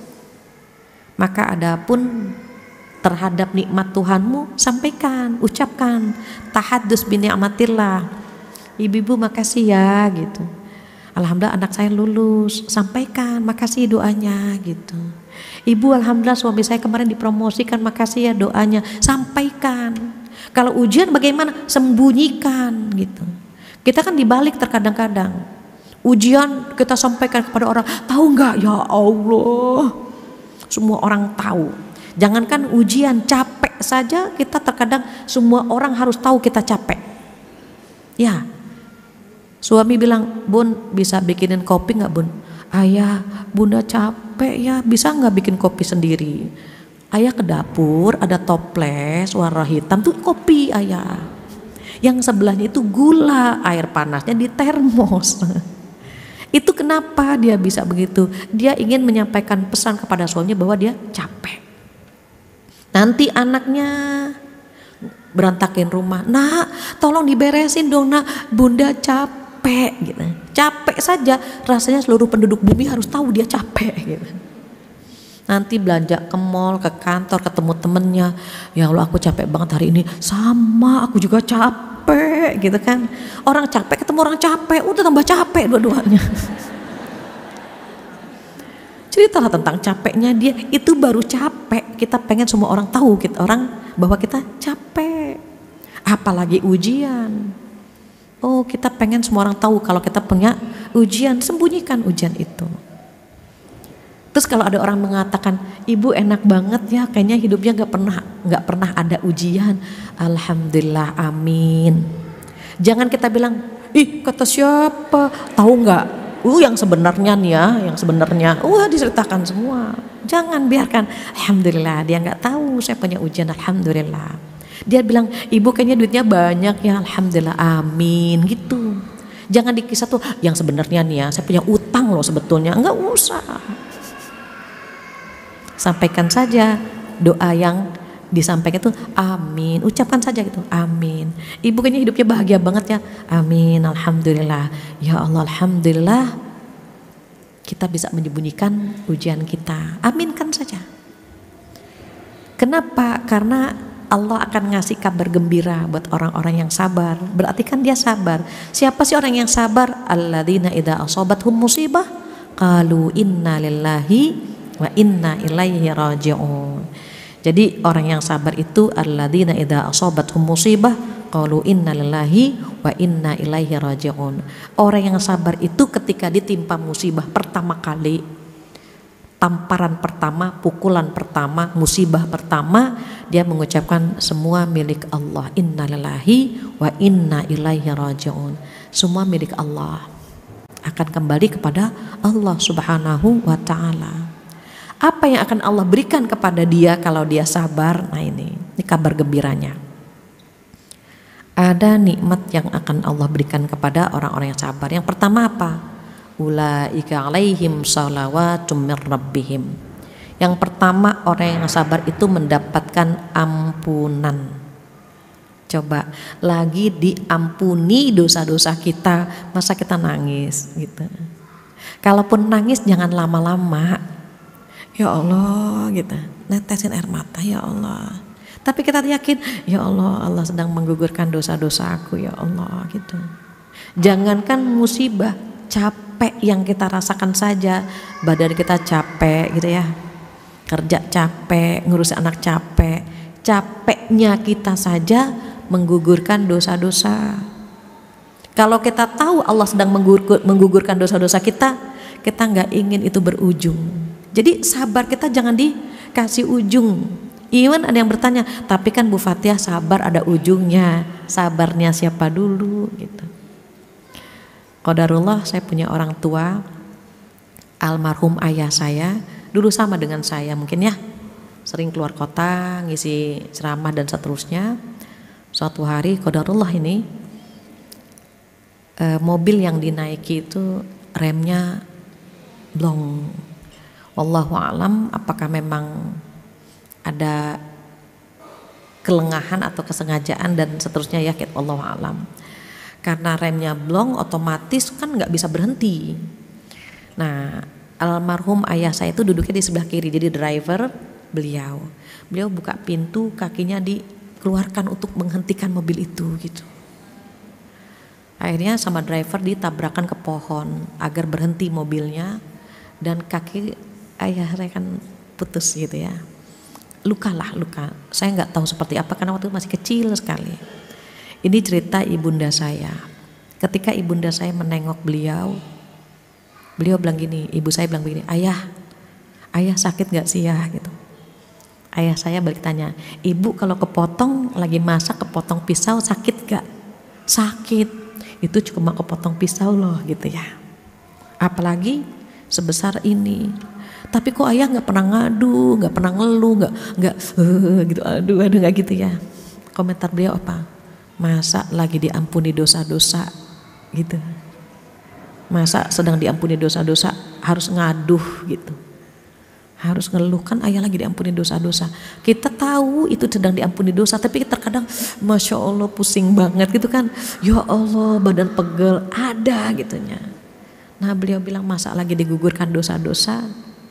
Maka adapun terhadap nikmat Tuhanmu, sampaikan, ucapkan. Tahaddus bi ni'matillah. Ibu-ibu makasih ya gitu. Alhamdulillah anak saya lulus, sampaikan makasih doanya gitu. Ibu alhamdulillah suami saya kemarin dipromosikan, makasih ya doanya, sampaikan. Kalau ujian bagaimana? Sembunyikan gitu. Kita kan dibalik terkadang-kadang. Ujian kita sampaikan kepada orang, tahu nggak ya Allah? Semua orang tahu. Jangankan ujian, capek saja kita terkadang semua orang harus tahu kita capek. Ya, suami bilang, Bun bisa bikinin kopi nggak Bun? Ayah, Bunda capek ya, bisa nggak bikin kopi sendiri? Ayah ke dapur, ada toples warna hitam tuh kopi ayah. Yang sebelahnya itu gula, air panasnya di termos. Itu kenapa dia bisa begitu? Dia ingin menyampaikan pesan kepada suaminya bahwa dia capek. Nanti anaknya berantakin rumah, nak tolong diberesin dong nak, Bunda capek gitu. Capek saja, rasanya seluruh penduduk bumi harus tahu dia capek gitu. Nanti belanja ke mall, ke kantor, ketemu temennya, ya Allah aku capek banget hari ini, sama aku juga capek gitu kan. Orang capek ketemu orang capek, udah tambah capek dua-duanya. Ceritalah tentang capeknya dia, itu baru capek. Kita pengen semua orang tahu kita orang bahwa kita capek. Apalagi ujian. Oh, kita pengen semua orang tahu kalau kita punya ujian, sembunyikan ujian itu. Terus kalau ada orang mengatakan, ibu enak banget ya, kayaknya hidupnya nggak pernah nggak pernah ada ujian. Alhamdulillah, amin. Jangan kita bilang, ih kata siapa? Tahu nggak? Uh yang sebenarnya nih ya, yang sebenarnya, wah diceritakan semua. Jangan biarkan. Alhamdulillah dia nggak tahu saya punya ujian. Alhamdulillah. Dia bilang, ibu kayaknya duitnya banyak ya. Alhamdulillah, amin gitu. Jangan dikisah tuh yang sebenarnya nih ya, saya punya utang loh sebetulnya. Nggak usah. Sampaikan saja doa yang disampaikan itu amin, ucapkan saja gitu amin. Ibu kayaknya hidupnya bahagia banget ya, amin, alhamdulillah. Ya Allah, alhamdulillah kita bisa menyembunyikan ujian kita, aminkan saja. Kenapa? Karena Allah akan ngasih kabar gembira buat orang-orang yang sabar. Berarti kan dia sabar. Siapa sih orang yang sabar? Alladzina idza asabathum musibah qalu inna lillahi wa inna ilaihi raji'un. Jadi orang yang sabar itu alladzina idza asabathum musibah qalu inna lillahi wa inna ilaihi raji'un. Orang yang sabar itu ketika ditimpa musibah pertama kali, tamparan pertama, pukulan pertama, musibah pertama, dia mengucapkan semua milik Allah, inna lillahi wa inna ilaihi raji'un. Semua milik Allah, akan kembali kepada Allah Subhanahu wa ta'ala. Apa yang akan Allah berikan kepada dia kalau dia sabar? Nah ini, ini kabar gembiranya. Ada nikmat yang akan Allah berikan kepada orang-orang yang sabar. Yang pertama apa? Ulaika alaihim salawatum mir rabbihim. Yang pertama orang yang sabar itu mendapatkan ampunan. Coba lagi diampuni dosa-dosa kita, masa kita nangis gitu. Kalaupun nangis jangan lama-lama. Ya Allah gitu, netesin air mata ya Allah. Tapi kita yakin ya Allah, Allah sedang menggugurkan dosa-dosa aku ya Allah gitu. Jangankan musibah, capek yang kita rasakan saja, badan kita capek gitu ya. Kerja capek, ngurus anak capek. Capeknya kita saja menggugurkan dosa-dosa. Kalau kita tahu Allah sedang menggugurkan dosa-dosa kita, kita nggak ingin itu berujung. Jadi sabar kita jangan dikasih ujung. Iwan ada yang bertanya, tapi kan Bu Fatihah sabar ada ujungnya. Sabarnya siapa dulu gitu. Qadarullah, saya punya orang tua, almarhum ayah saya, dulu sama dengan saya mungkin ya. Sering keluar kota, ngisi ceramah dan seterusnya. Suatu hari qadarullah ini eh, mobil yang dinaiki itu remnya blong. Wallahu a'lam apakah memang ada kelengahan atau kesengajaan dan seterusnya ya, wallahu a'lam. Karena remnya blong otomatis kan nggak bisa berhenti. Nah almarhum ayah saya itu duduknya di sebelah kiri, jadi driver beliau. Beliau buka pintu, kakinya dikeluarkan untuk menghentikan mobil itu gitu. Akhirnya sama driver ditabrakan ke pohon agar berhenti mobilnya, dan kaki ayah saya kan putus gitu ya. luka lah, luka. Saya nggak tahu seperti apa karena waktu itu masih kecil sekali. Ini cerita ibunda saya. Ketika ibunda saya menengok beliau, beliau bilang gini, ibu saya bilang begini, ayah, ayah sakit nggak sih ya gitu. Ayah saya balik tanya, ibu kalau kepotong lagi masak kepotong pisau sakit gak? Sakit, itu cuma kepotong pisau loh gitu ya. Apalagi sebesar ini. Tapi kok ayah nggak pernah ngadu, nggak pernah ngeluh, nggak nggak uh, gitu, aduh aduh nggak gitu ya. Komentar beliau apa? Masa lagi diampuni dosa-dosa gitu. Masa sedang diampuni dosa-dosa harus ngaduh gitu. Harus ngeluh, kan ayah lagi diampuni dosa-dosa. Kita tahu itu sedang diampuni dosa, tapi terkadang Masya Allah pusing banget gitu kan. Ya Allah badan pegel ada gitunya. Nah beliau bilang masa lagi digugurkan dosa-dosa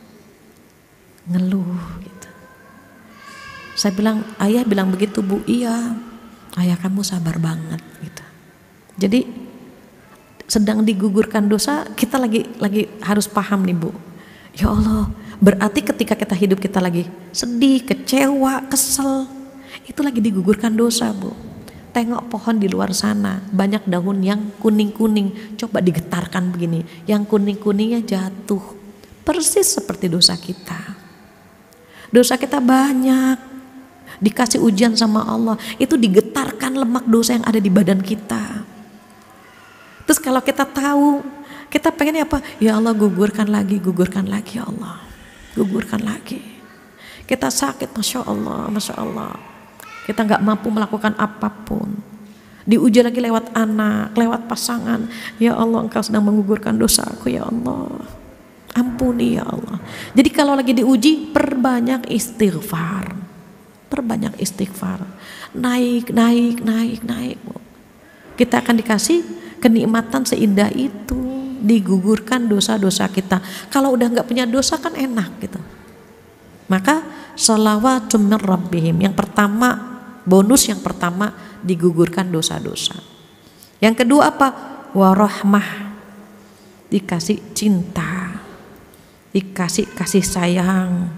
ngeluh gitu. Saya bilang ayah bilang begitu bu, iya ayah kamu sabar banget gitu. Jadi sedang digugurkan dosa kita lagi lagi harus paham nih bu. Ya Allah, berarti ketika kita hidup kita lagi sedih, kecewa, kesel, itu lagi digugurkan dosa bu. Tengok pohon di luar sana, banyak daun yang kuning-kuning, coba digetarkan begini, yang kuning-kuningnya jatuh, persis seperti dosa kita. Dosa kita banyak, dikasih ujian sama Allah, itu digetarkan lemak dosa yang ada di badan kita. Terus kalau kita tahu, kita pengennya apa? Ya Allah gugurkan lagi, gugurkan lagi ya Allah. Gugurkan lagi. Kita sakit Masya Allah, Masya Allah. Kita gak mampu melakukan apapun. Diuji lagi lewat anak, lewat pasangan. Ya Allah engkau sedang menggugurkan dosaku ya Allah. Ampuni ya Allah. Jadi kalau lagi diuji perbanyak istighfar. Perbanyak istighfar. Naik, naik, naik, naik. Kita akan dikasih kenikmatan seindah itu, digugurkan dosa-dosa kita. Kalau udah nggak punya dosa kan enak gitu. Maka shalawatun min rabbihim, yang pertama, bonus yang pertama digugurkan dosa-dosa. Yang kedua apa? Warahmah, dikasih cinta, dikasih kasih sayang.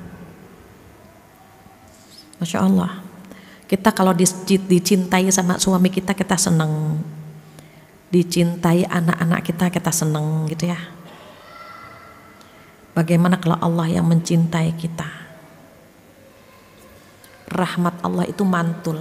Masya Allah. Kita kalau dicintai sama suami kita, kita seneng. Dicintai anak-anak kita, kita seneng gitu ya. Bagaimana kalau Allah yang mencintai kita? Rahmat Allah itu mantul.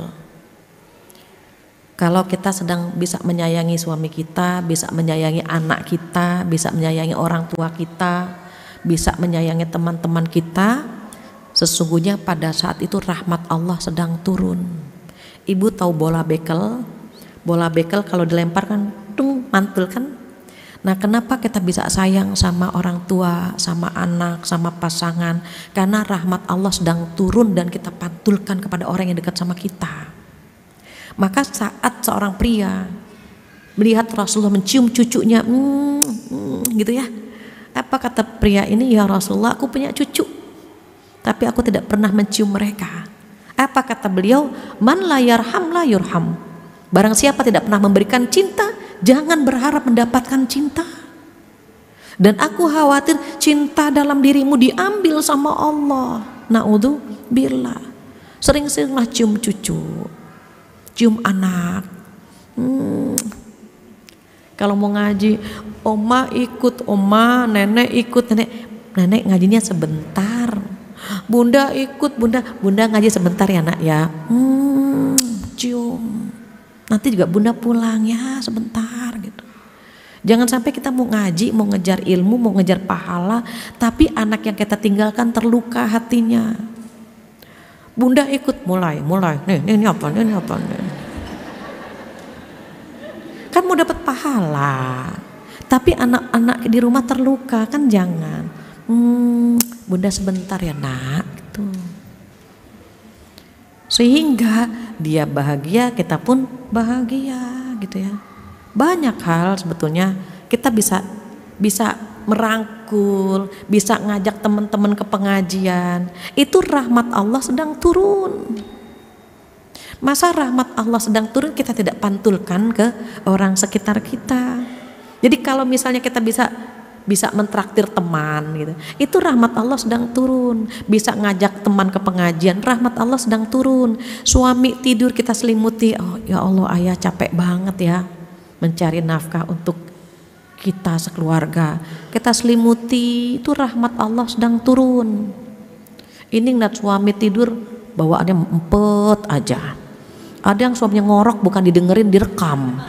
Kalau kita sedang bisa menyayangi suami kita, bisa menyayangi anak kita, bisa menyayangi orang tua kita, bisa menyayangi teman-teman kita, sesungguhnya pada saat itu rahmat Allah sedang turun. Ibu tahu bola bekel? Bola bekel kalau dilempar kan tung mantul kan. Nah kenapa kita bisa sayang sama orang tua, sama anak, sama pasangan? Karena rahmat Allah sedang turun dan kita pantulkan kepada orang yang dekat sama kita. Maka saat seorang pria melihat Rasulullah mencium cucunya, hmm, hmm, gitu ya, apa kata pria ini? Ya Rasulullah, aku punya cucu tapi aku tidak pernah mencium mereka. Apa kata beliau? Man la yarham la yurham. Barang siapa tidak pernah memberikan cinta, jangan berharap mendapatkan cinta. Dan aku khawatir cinta dalam dirimu diambil sama Allah. Na'udzubillah. Sering-seringlah cium cucu, cium anak. Hmm. Kalau mau ngaji, oma ikut, oma, nenek ikut, nenek, nenek ngajinya sebentar. Bunda ikut, bunda, bunda ngaji sebentar ya nak ya. Hmm, cium. Nanti juga bunda pulang ya sebentar gitu. Jangan sampai kita mau ngaji, mau ngejar ilmu, mau ngejar pahala, tapi anak yang kita tinggalkan terluka hatinya. Bunda ikut, mulai, mulai. Nih, nih, ini apa, nih, ini apa, nih. Kan mau dapat pahala, tapi anak-anak di rumah terluka, kan jangan. Hmm, bunda sebentar ya nak, gitu. Sehingga dia bahagia, kita pun bahagia gitu ya. Banyak hal sebetulnya kita bisa bisa merangkul, bisa ngajak teman-teman ke pengajian. Itu rahmat Allah sedang turun. Masa rahmat Allah sedang turun kita tidak pantulkan ke orang sekitar kita. Jadi kalau misalnya kita bisa bisa mentraktir teman gitu, itu rahmat Allah sedang turun. Bisa ngajak teman teman ke pengajian, rahmat Allah sedang turun. Suami tidur kita selimuti, oh ya Allah ayah capek banget ya mencari nafkah untuk kita sekeluarga, kita selimuti, itu rahmat Allah sedang turun. Ini ngeliat suami tidur bawaannya empet aja. Ada yang suaminya ngorok bukan didengerin, direkam.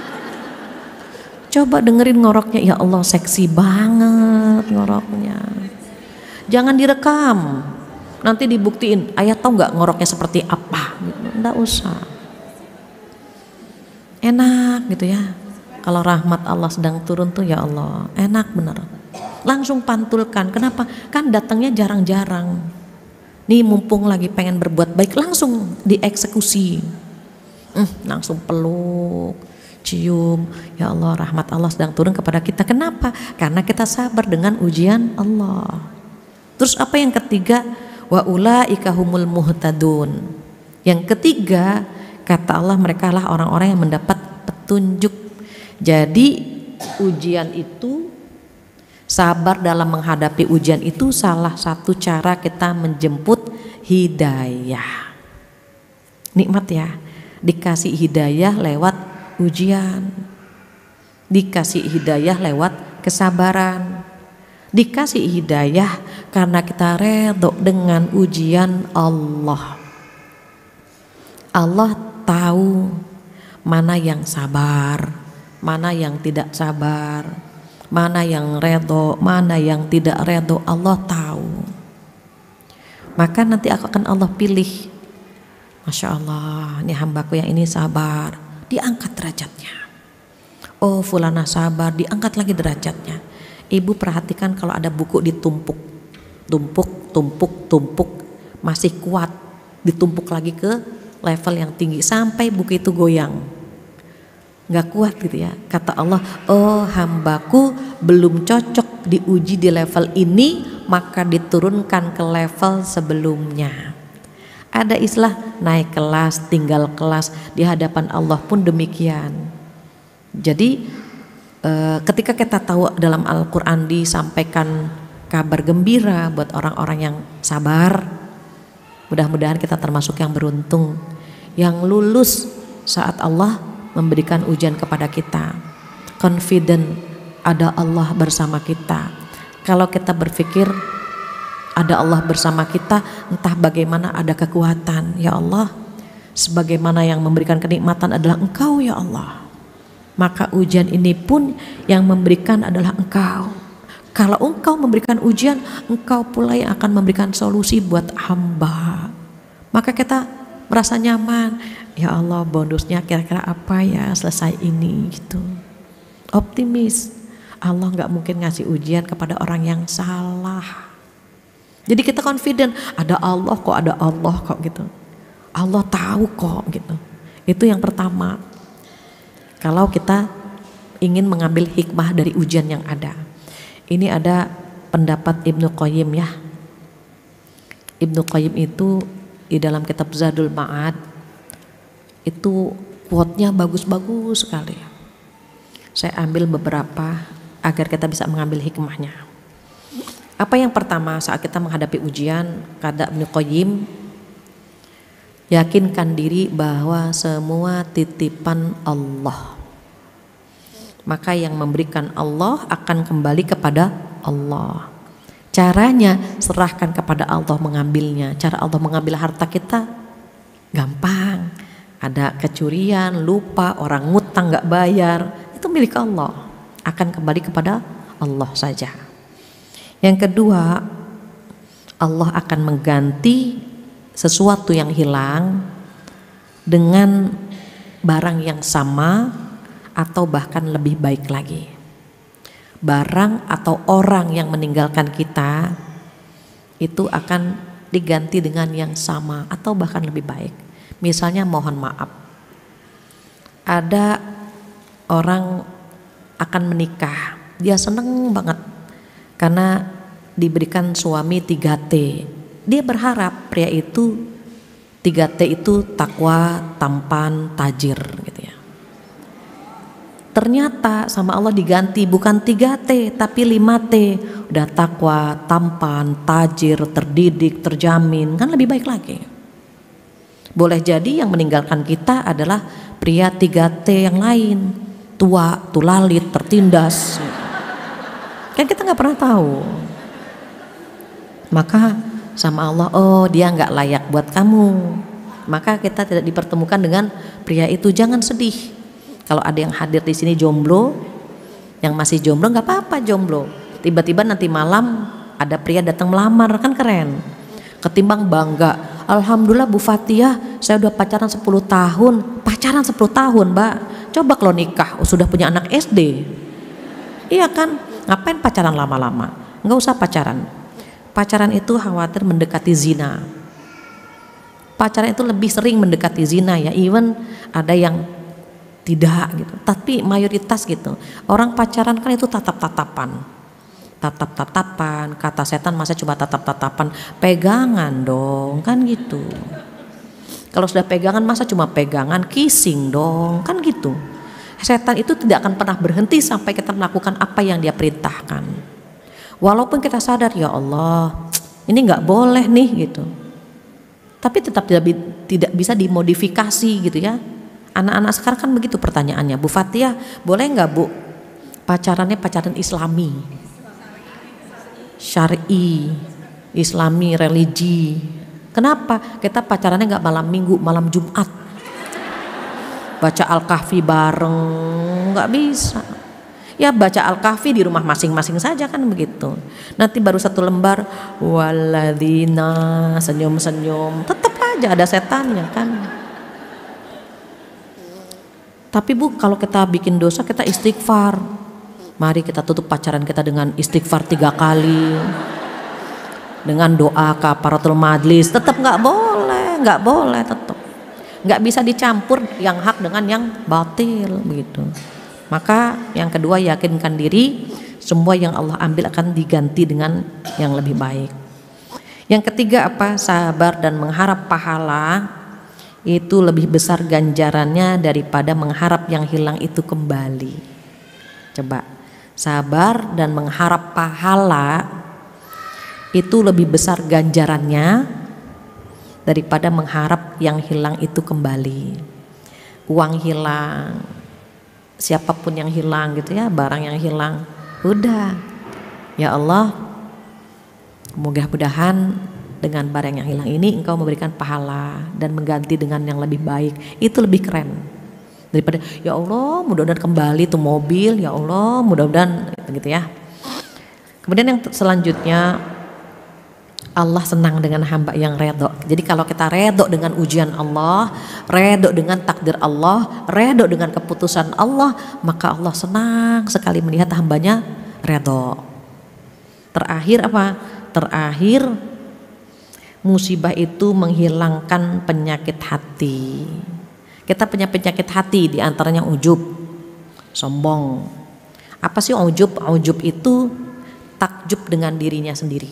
Coba dengerin ngoroknya, ya Allah seksi banget ngoroknya. Jangan direkam, nanti dibuktiin, ayah tahu nggak ngoroknya seperti apa? Nggak usah. Enak gitu ya. Kalau rahmat Allah sedang turun tuh ya Allah, enak bener. Langsung pantulkan, kenapa? Kan datangnya jarang-jarang. Nih mumpung lagi pengen berbuat baik, langsung dieksekusi. Hmm, langsung peluk, cium, ya Allah rahmat Allah sedang turun kepada kita. Kenapa? Karena kita sabar dengan ujian Allah. Terus apa yang ketiga? Wa ulaika humul muhtadun. Yang ketiga, kata Allah, mereka lah orang-orang yang mendapat petunjuk. Jadi ujian itu, sabar dalam menghadapi ujian itu salah satu cara kita menjemput hidayah. Nikmat ya, dikasih hidayah lewat ujian, dikasih hidayah lewat kesabaran, dikasih hidayah karena kita redho dengan ujian Allah. Allah tahu mana yang sabar, mana yang tidak sabar, mana yang redho, mana yang tidak redho, Allah tahu. Maka nanti akan Allah pilih, Masya Allah, ini hambaku yang ini sabar, diangkat derajatnya. Oh fulana sabar, diangkat lagi derajatnya. Ibu perhatikan kalau ada buku ditumpuk, tumpuk, tumpuk, tumpuk, masih kuat, ditumpuk lagi ke level yang tinggi sampai buku itu goyang. Gak kuat gitu ya. Kata Allah, oh hambaku belum cocok diuji di level ini, maka diturunkan ke level sebelumnya. Ada istilah naik kelas, tinggal kelas, di hadapan Allah pun demikian. Jadi eh, ketika kita tahu dalam Al-Quran disampaikan kabar gembira buat orang-orang yang sabar, mudah-mudahan kita termasuk yang beruntung, yang lulus saat Allah memberikan ujian kepada kita, confident ada Allah bersama kita. Kalau kita berpikir ada Allah bersama kita, entah bagaimana ada kekuatan, ya Allah, sebagaimana yang memberikan kenikmatan adalah Engkau ya Allah, maka ujian ini pun yang memberikan adalah Engkau. Kalau Engkau memberikan ujian, Engkau pula yang akan memberikan solusi buat hamba. Maka kita merasa nyaman, ya Allah bonusnya kira-kira apa ya selesai ini gitu. Optimis, Allah nggak mungkin ngasih ujian kepada orang yang salah. Jadi kita confident, ada Allah kok, ada Allah kok gitu. Allah tahu kok gitu. Itu yang pertama. Kalau kita ingin mengambil hikmah dari ujian yang ada. Ini ada pendapat Ibnu Qayyim ya. Ibnu Qayyim itu di dalam kitab Zadul Ma'ad itu quote-nya bagus-bagus sekali. Saya ambil beberapa agar kita bisa mengambil hikmahnya. Apa yang pertama saat kita menghadapi ujian, kata Ibnu Qayyim, yakinkan diri bahwa semua titipan Allah. Maka yang memberikan Allah akan kembali kepada Allah. Caranya serahkan kepada Allah mengambilnya. Cara Allah mengambil harta kita gampang. Ada kecurian, lupa, orang ngutang gak bayar, itu milik Allah, akan kembali kepada Allah saja. Yang kedua, Allah akan mengganti sesuatu yang hilang dengan barang yang sama atau bahkan lebih baik lagi. Barang atau orang yang meninggalkan kita itu akan diganti dengan yang sama atau bahkan lebih baik. Misalnya mohon maaf, ada orang akan menikah, dia seneng banget karena diberikan suami tiga T. Dia berharap pria itu tiga T itu takwa, tampan, tajir gitu ya. Ternyata sama Allah diganti bukan tiga T tapi lima T. udah takwa, tampan, tajir, terdidik, terjamin, kan lebih baik lagi. Boleh jadi yang meninggalkan kita adalah pria tiga T yang lain, tua, tulalit, tertindas. Kan kita nggak pernah tahu. Maka sama Allah, oh dia nggak layak buat kamu. Maka kita tidak dipertemukan dengan pria itu. Jangan sedih. Kalau ada yang hadir di sini jomblo, yang masih jomblo nggak apa-apa jomblo. Tiba-tiba nanti malam ada pria datang melamar, kan keren. Ketimbang bangga, alhamdulillah Bu Fathia, saya udah pacaran sepuluh tahun. Pacaran sepuluh tahun, Mbak. Coba kalau nikah, oh, sudah punya anak S D. Iya kan? Ngapain pacaran lama-lama? Nggak usah pacaran. Pacaran itu khawatir mendekati zina. Pacaran itu lebih sering mendekati zina ya. Even ada yang tidak gitu. Tapi mayoritas gitu. Orang pacaran kan itu tatap-tatapan. Tatap-tatapan, kata setan masa cuma tatap-tatapan, pegangan dong, kan gitu. Kalau sudah pegangan masa cuma pegangan, kissing dong, kan gitu. Setan itu tidak akan pernah berhenti sampai kita melakukan apa yang dia perintahkan. Walaupun kita sadar ya Allah, ini nggak boleh nih gitu. Tapi tetap tidak, tidak bisa dimodifikasi gitu ya. Anak-anak sekarang kan begitu pertanyaannya, Bu Fathia, boleh nggak Bu pacarannya pacaran Islami? Syar'i, Islami, religi. Kenapa? Kita pacarannya nggak malam Minggu, malam Jumat. Baca Al-Kahfi bareng, nggak bisa. Ya baca Al-Kahfi di rumah masing-masing saja kan begitu. Nanti baru satu lembar, waladzina, senyum-senyum, tetap aja ada setannya kan. Tapi Bu, kalau kita bikin dosa kita istighfar. Mari kita tutup pacaran kita dengan istighfar tiga kali, dengan doa kafaratul majlis. Tetap nggak boleh, nggak boleh, tetap nggak bisa dicampur yang hak dengan yang batil begitu. Maka yang kedua, yakinkan diri semua yang Allah ambil akan diganti dengan yang lebih baik. Yang ketiga apa? Sabar dan mengharap pahala itu lebih besar ganjarannya daripada mengharap yang hilang itu kembali. Coba. Sabar dan mengharap pahala itu lebih besar ganjarannya daripada mengharap yang hilang itu kembali. Uang hilang, siapapun yang hilang gitu ya, barang yang hilang, udah ya Allah, mudah-mudahan dengan barang yang hilang ini Engkau memberikan pahala dan mengganti dengan yang lebih baik. Itu lebih keren daripada ya Allah mudah-mudahan kembali tuh mobil, ya Allah mudah-mudahan gitu ya. Kemudian yang selanjutnya, Allah senang dengan hamba yang redho. Jadi kalau kita redho dengan ujian Allah, redho dengan takdir Allah, redho dengan keputusan Allah, maka Allah senang sekali melihat hambanya redho. Terakhir apa? Terakhir musibah itu menghilangkan penyakit hati. Kita punya penyakit hati, diantaranya ujub, sombong. Apa sih ujub? Ujub itu takjub dengan dirinya sendiri.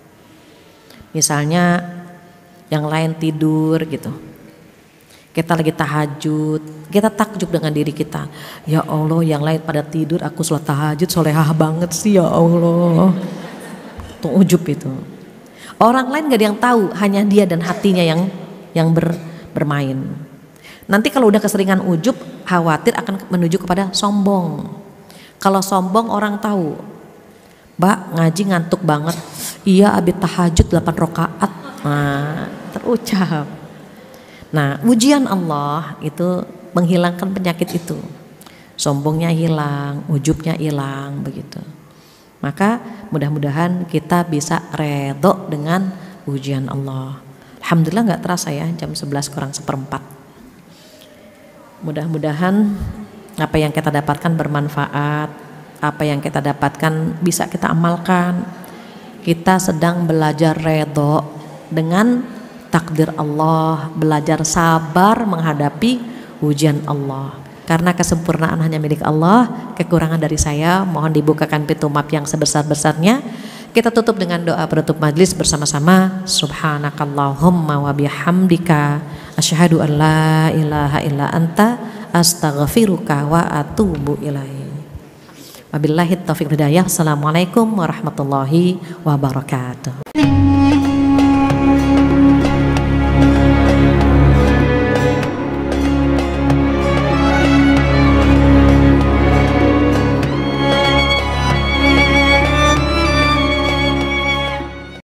Misalnya yang lain tidur gitu, kita lagi tahajud, kita takjub dengan diri kita. Ya Allah, yang lain pada tidur, aku sholat tahajud solehah banget sih ya Allah. Tuh ujub itu. Orang lain gak ada yang tahu, hanya dia dan hatinya yang yang ber, bermain. Nanti kalau udah keseringan ujub, khawatir akan menuju kepada sombong. Kalau sombong orang tahu, Mbak ngaji ngantuk banget, iya abis tahajud delapan rakaat, nah terucap. Nah ujian Allah itu menghilangkan penyakit itu, sombongnya hilang, ujubnya hilang begitu. Maka mudah-mudahan kita bisa redho dengan ujian Allah. Alhamdulillah nggak terasa ya jam sebelas kurang seperempat. Mudah-mudahan apa yang kita dapatkan bermanfaat, apa yang kita dapatkan bisa kita amalkan. Kita sedang belajar redho dengan takdir Allah, belajar sabar menghadapi ujian Allah. Karena kesempurnaan hanya milik Allah, kekurangan dari saya mohon dibukakan pintu maaf yang sebesar-besarnya. Kita tutup dengan doa penutup majlis bersama-sama. Subhanakallahumma wa bihamdika asyhadu an la ilaha illa anta astaghfiruka wa atubu ilaik. Wabillahi taufiq hidayah. Assalamualaikum warahmatullahi wabarakatuh.